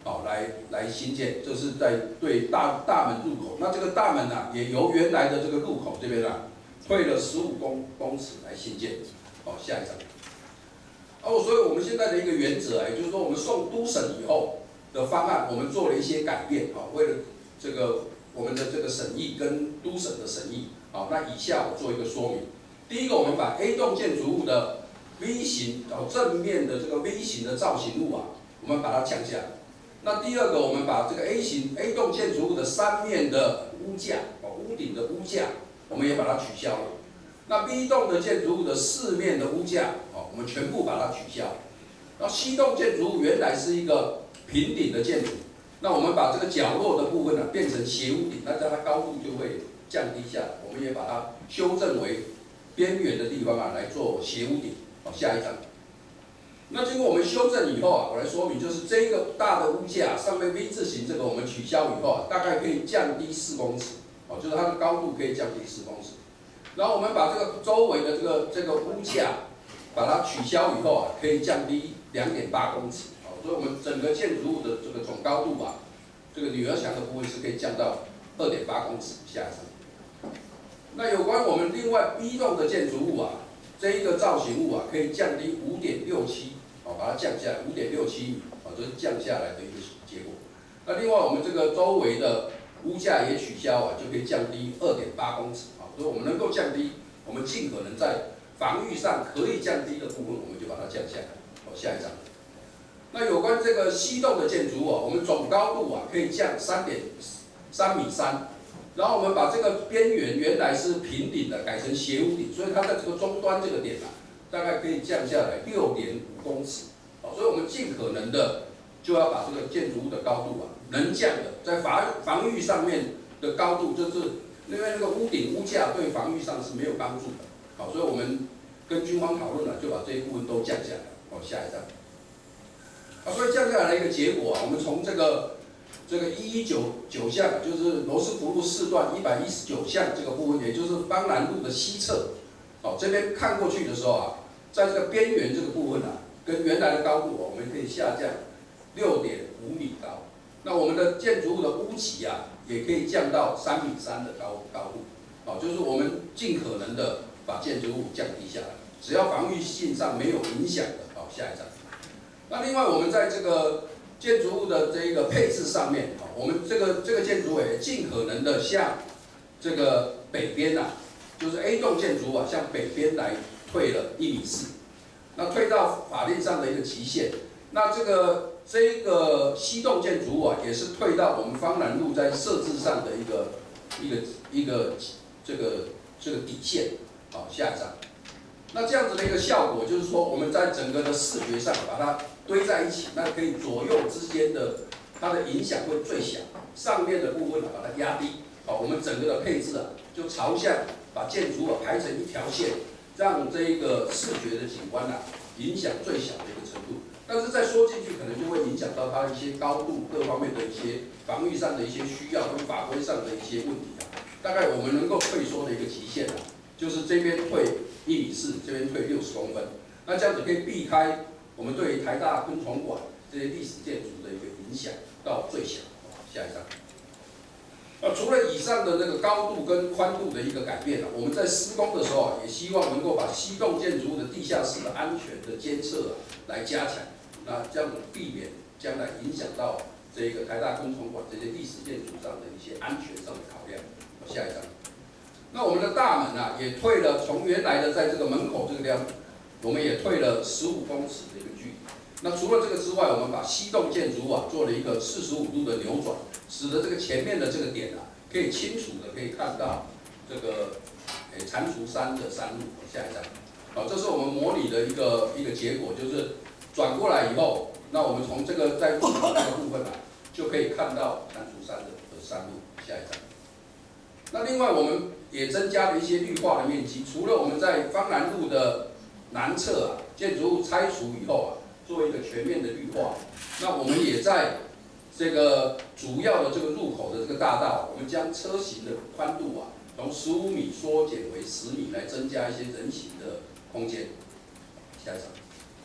好来来新建，这是在对大大门入口。那这个大门啊，也由原来的这个入口这边啊，退了十五公公尺来新建。好，下一张。哦，所以我们现在的一个原则啊，也就是说，我们送都审以后的方案，我们做了一些改变啊，为了这个我们的这个审议跟都审的审议。好，那以下我做一个说明。第一个，我们把 A 栋建筑物的 V 型哦正面的这个 V 型的造型物啊，我们把它降下来。那第二个，我们把这个 A 型 A 栋建筑物的三面的屋架哦屋顶的屋架，我们也把它取消了。那 B 栋的建筑物的四面的屋架哦，我们全部把它取消。然后 C 栋建筑物原来是一个平顶的建筑，那我们把这个角落的部分呢、啊、变成斜屋顶，那它高度就会降低下来。我们也把它修正为边缘的地方啊来做斜屋顶。好，下一张。那经过我们修正以后啊，我来说明，就是这个大的屋架上面 V 字形这个我们取消以后啊，大概可以降低四公尺，哦，就是它的高度可以降低四公尺。然后我们把这个周围的这个这个屋架把它取消以后啊，可以降低两点八公尺，哦，所以我们整个建筑物的这个总高度啊，这个女儿墙的部分是可以降到二点八公尺。下一张。那有关我们另外 B 栋的建筑物啊。这一个造型物啊，可以降低五点六七，哦，把它降下来五点六七米，哦，这是降下来的一个结果。那另外我们这个周围的屋架也取消啊，就可以降低二点八公尺，啊，所以我们能够降低，我们尽可能在防御上可以降低的部分，我们就把它降下来。好，下一张。那有关这个西栋的建筑物啊，我们总高度啊可以降三点三米三。然后我们把这个边缘原来是平顶的，改成斜屋顶，所以它在这个终端这个点啊，大概可以降下来六点五公尺。好，所以我们尽可能的就要把这个建筑物的高度啊，能降的，在防防御上面的高度，就是因为那个屋顶屋架对防御上是没有帮助的。好，所以我们跟军方讨论了，就把这一部分都降下来。好，下一张。啊，所以降下来的一个结果啊，我们从这个。这个一一九九巷就是罗斯福路四段一百一十九巷这个部分，也就是芳兰路的西侧，哦，这边看过去的时候啊，在这个边缘这个部分啊，跟原来的高度我们可以下降六点五米高。那我们的建筑物的屋脊啊，也可以降到三米三的高高度，哦，就是我们尽可能的把建筑物降低下来，只要防御性上没有影响的。好，下一张。那另外我们在这个建筑物的这个配置上面，我们这个这个建筑也尽可能的向这个北边啊，就是 A 栋建筑物啊，向北边来退了一米四，那退到法令上的一个极限。那这个这个西栋建筑物啊，也是退到我们芳兰路在设置上的一个一个一个这个这个底线。好，下一张。那这样子的一个效果，就是说我们在整个的视觉上把它堆在一起，那可以左右之间的它的影响会最小。上面的部分呢，把它压低，好，我们整个的配置啊，就朝向把建筑啊排成一条线，让这一个视觉的景观啊影响最小的一个程度。但是再说进去，可能就会影响到它一些高度各方面的一些防御上的一些需要跟法规上的一些问题啊。大概我们能够退缩的一个极限啊，就是这边退一米四，这边退六十公分。那这样子可以避开我们对于台大昆虫馆这些历史建筑的一个影响到最小。下一张。那除了以上的那个高度跟宽度的一个改变啊，我们在施工的时候啊，也希望能够把西栋建筑物的地下室的安全的监测啊来加强，那这样避免将来影响到这个台大昆虫馆这些历史建筑上的一些安全上的考量。下一张。那我们的大门啊，也退了，从原来的在这个门口这个地方，我们也退了十五公尺的一个距离。那除了这个之外，我们把西栋建筑物啊做了一个四十五度的扭转，使得这个前面的这个点啊，可以清楚的可以看到这个诶蟾蜍山的山路。下一张。好，这是我们模拟的一个一个结果，就是转过来以后，那我们从这个在入口这个部分啊，就可以看到蟾蜍山的的山路。下一张。那另外我们也增加了一些绿化的面积，除了我们在芳兰路的南侧啊，建筑物拆除以后啊，做一个全面的绿化。那我们也在这个主要的这个入口的这个大道，我们将车行的宽度啊，从十五米缩减为十米，来增加一些人行的空间。下一张。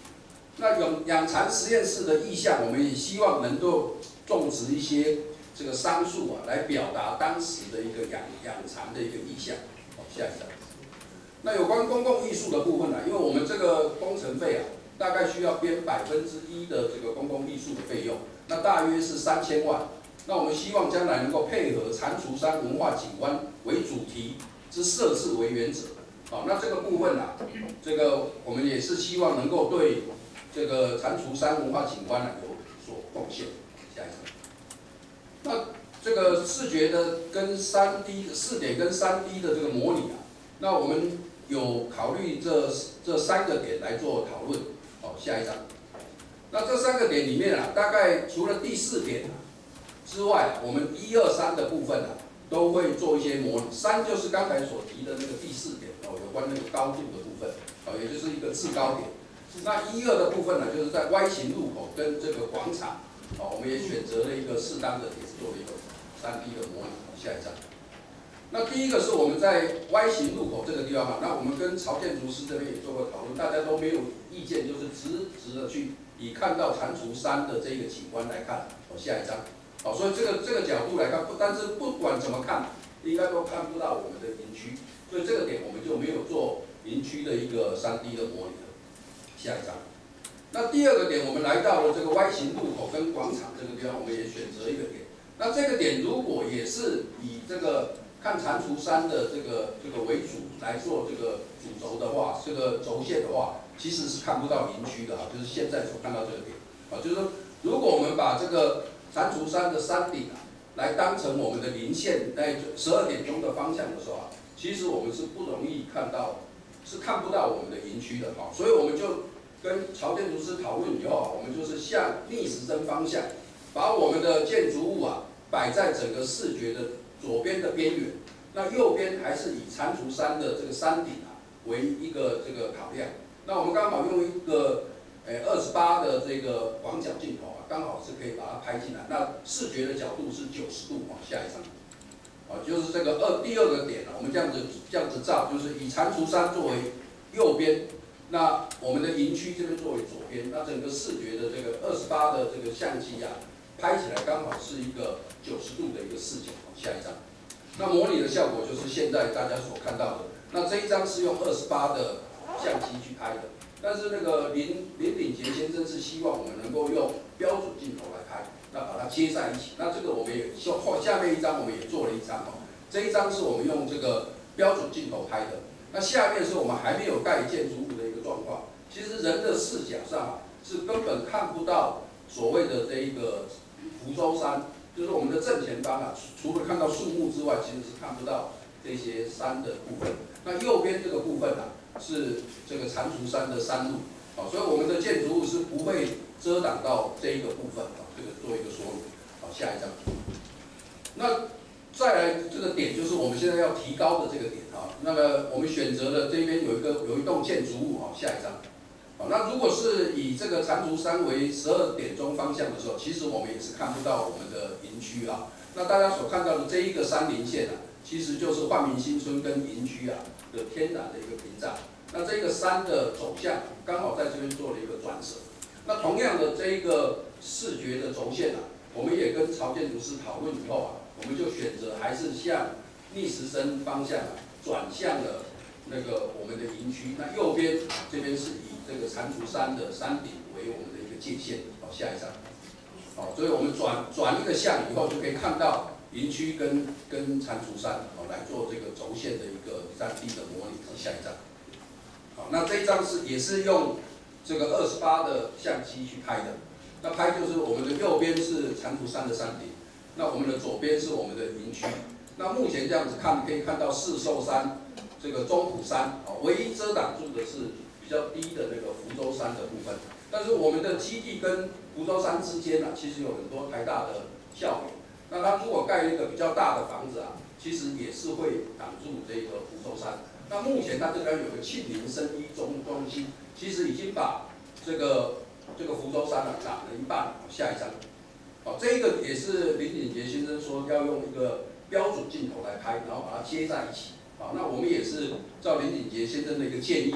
那养养蚕实验室的意向，我们也希望能够种植一些这个桑树啊，来表达当时的一个养养蚕的一个意向。好，下一张。那有关公共艺术的部分呢、啊，因为我们这个工程费啊，大概需要编百分之一的这个公共艺术的费用，那大约是三千万。那我们希望将来能够配合蟾蜍山文化景观为主题之设置为原则。好，那这个部分啊，这个我们也是希望能够对这个蟾蜍山文化景观啊有所贡献。下一张。那这个视觉的跟 三 D 四点跟 三 D 的这个模拟啊，那我们有考虑这这三个点来做讨论。好，下一张。那这三个点里面啊，大概除了第四点啊之外，我们一二三的部分啊，都会做一些模拟。三就是刚才所提的那个第四点哦，有关那个高度的部分，哦，也就是一个制高点。那一二的部分呢，就是在 Y 型路口跟这个广场，哦，我们也选择了一个适当的点做了一个 三 D 的模拟。下一张。那第一个是我们在 Y 型路口这个地方嘛，那我们跟曹建筑师这边也做过讨论，大家都没有意见，就是直直的去以看到蟾蜍山的这个景观来看。哦，下一张。好，所以这个这个角度来看，不，但是不管怎么看，应该都看不到我们的营区，所以这个点我们就没有做营区的一个 三 D 的模拟了。下一张。那第二个点，我们来到了这个 Y 型路口跟广场这个地方，我们也选择一个点。那这个点如果也是以这个看蟾蜍山的这个这个为主来做这个主轴的话，这个轴线的话，其实是看不到营区的啊，就是现在所看到这个点啊，就是说如果我们把这个蟾蜍山的山顶啊，来当成我们的零线，在十二点钟的方向的时候啊，其实我们是不容易看到，是看不到我们的营区的哈，所以我们就跟曹建筑师讨论以后啊，我们就是向逆时针方向，把我们的建筑物啊摆在整个视觉的左边的边缘，那右边还是以蟾蜍山的这个山顶啊为一个这个考量。那我们刚好用一个诶二十八的这个广角镜头啊，刚好是可以把它拍进来。那视觉的角度是九十度，往下一张。啊，就是这个二第二个点啊，我们这样子这样子照，就是以蟾蜍山作为右边，那我们的营区这边作为左边，那整个视觉的这个二十八的这个相机啊，拍起来刚好是一个九十度的一个视角。下一张。那模拟的效果就是现在大家所看到的。那这一张是用二十八的相机去拍的，但是那个林林鼎杰先生是希望我们能够用标准镜头来拍，那把它接在一起。那这个我们也后下面一张我们也做了一张哦，这一张是我们用这个标准镜头拍的。那下面是我们还没有盖建筑物的一个状况。其实人的视角上啊，是根本看不到所谓的这一个福州山，就是我们的正前方啊，除了看到树木之外，其实是看不到这些山的部分。那右边这个部分啊，是这个蟾蜍山的山路，好，所以我们的建筑物是不会遮挡到这一个部分啊，这个做一个说明。好，下一张。那再来这个点就是我们现在要提高的这个点啊，那么我们选择了这边有一个有一栋建筑物啊，下一张。好，那如果是以这个蟾蜍山为十二点钟方向的时候，其实我们也是看不到我们的营区啊。那大家所看到的这一个山林线啊，其实就是焕民新村跟营区啊的天然的一个屏障。那这个山的走向刚好在这边做了一个转折。那同样的这一个视觉的轴线啊，我们也跟曹建筑师讨论以后啊，我们就选择还是向逆时针方向啊转向了那个我们的营区。那右边这边是以这个蟾蜍山的山顶为我们的一个界限。好，下一张。好，所以我们转转一个向以后，就可以看到营区跟跟蟾蜍山好来做这个轴线的一个 三 D 的模拟。好，下一张。好，那这一张是也是用这个二十八的相机去拍的。那拍就是我们的右边是蟾蜍山的山顶，那我们的左边是我们的营区。那目前这样子看，可以看到四寿山、这个中埔山，啊，唯一遮挡住的是比较低的那个福州山的部分。但是我们的基地跟福州山之间啊，其实有很多台大的校园。那它如果盖一个比较大的房子啊，其实也是会挡住这个福州山。那目前它这边有个庆林生医中中心，其实已经把这个这个福州山啊挡了一半。下一张。好，这一个也是林鼎杰先生说要用一个标准镜头来拍，然后把它接在一起。好，那我们也是照林鼎杰先生的一个建议啊，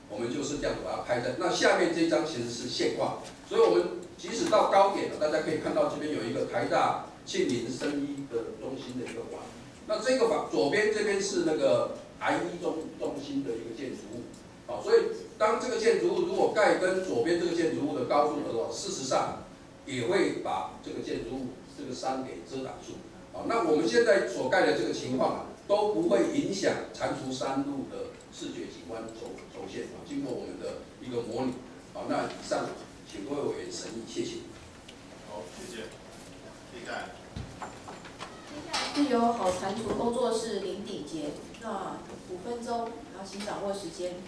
我们就是这样子把它拍在。那下面这一张其实是现况，所以我们即使到高点了，大家可以看到这边有一个台大庆林生医的中心的一个环。那这个房左边这边是那个癌医中中心的一个建筑物，好，所以当这个建筑物如果盖跟左边这个建筑物的高度的话，事实上也会把这个建筑物这个山给遮挡住。好，那我们现在所盖的这个情况啊，都不会影响蟾蜍山路的视觉景观轴轴线啊。经过我们的一个模拟，好，那以上请各位委员审议，谢谢。 好，谢谢。接下来。 是由好蟾蜍工作室林鼎杰，那五分钟，然后请掌握时间。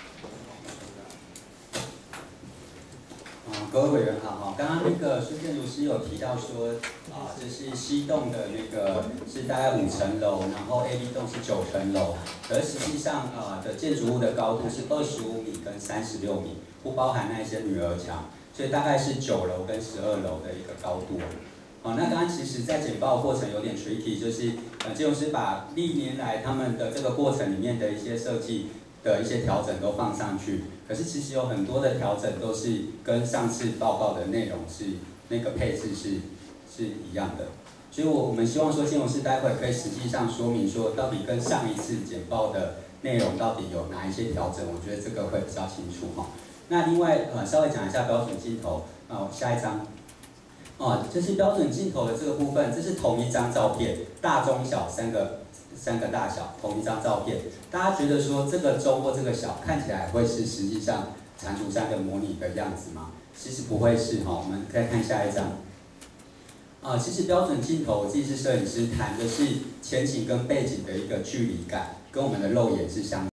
嗯，各位委员好哈，刚刚那个孙建筑师有提到说，啊，这是西栋的那个是大概五层楼，然后 A B 栋是九层楼，而实际上啊的建筑物的高度是二十五米跟三十六米，不包含那些女儿墙，所以大概是九楼跟十二楼的一个高度。好，那刚刚其实在简报过程有点 tricky， 就是呃建筑师把历年来他们的这个过程里面的一些设计的一些调整都放上去，可是其实有很多的调整都是跟上次报告的内容是那个配置是是一样的，所以我我们希望说建筑师待会可以实际上说明说到底跟上一次简报的内容到底有哪一些调整，我觉得这个会比较清楚哈。那另外呃稍微讲一下标准镜头，哦下一张。哦，这是标准镜头的这个部分，这是同一张照片，大中小三个三个大小，同一张照片。大家觉得说这个中或这个小看起来会是实际上蟾蜍山的模拟的样子吗？其实不会是哈，我们再看下一张。啊，其实标准镜头，我自己是摄影师，谈的是前景跟背景的一个距离感，跟我们的肉眼是相。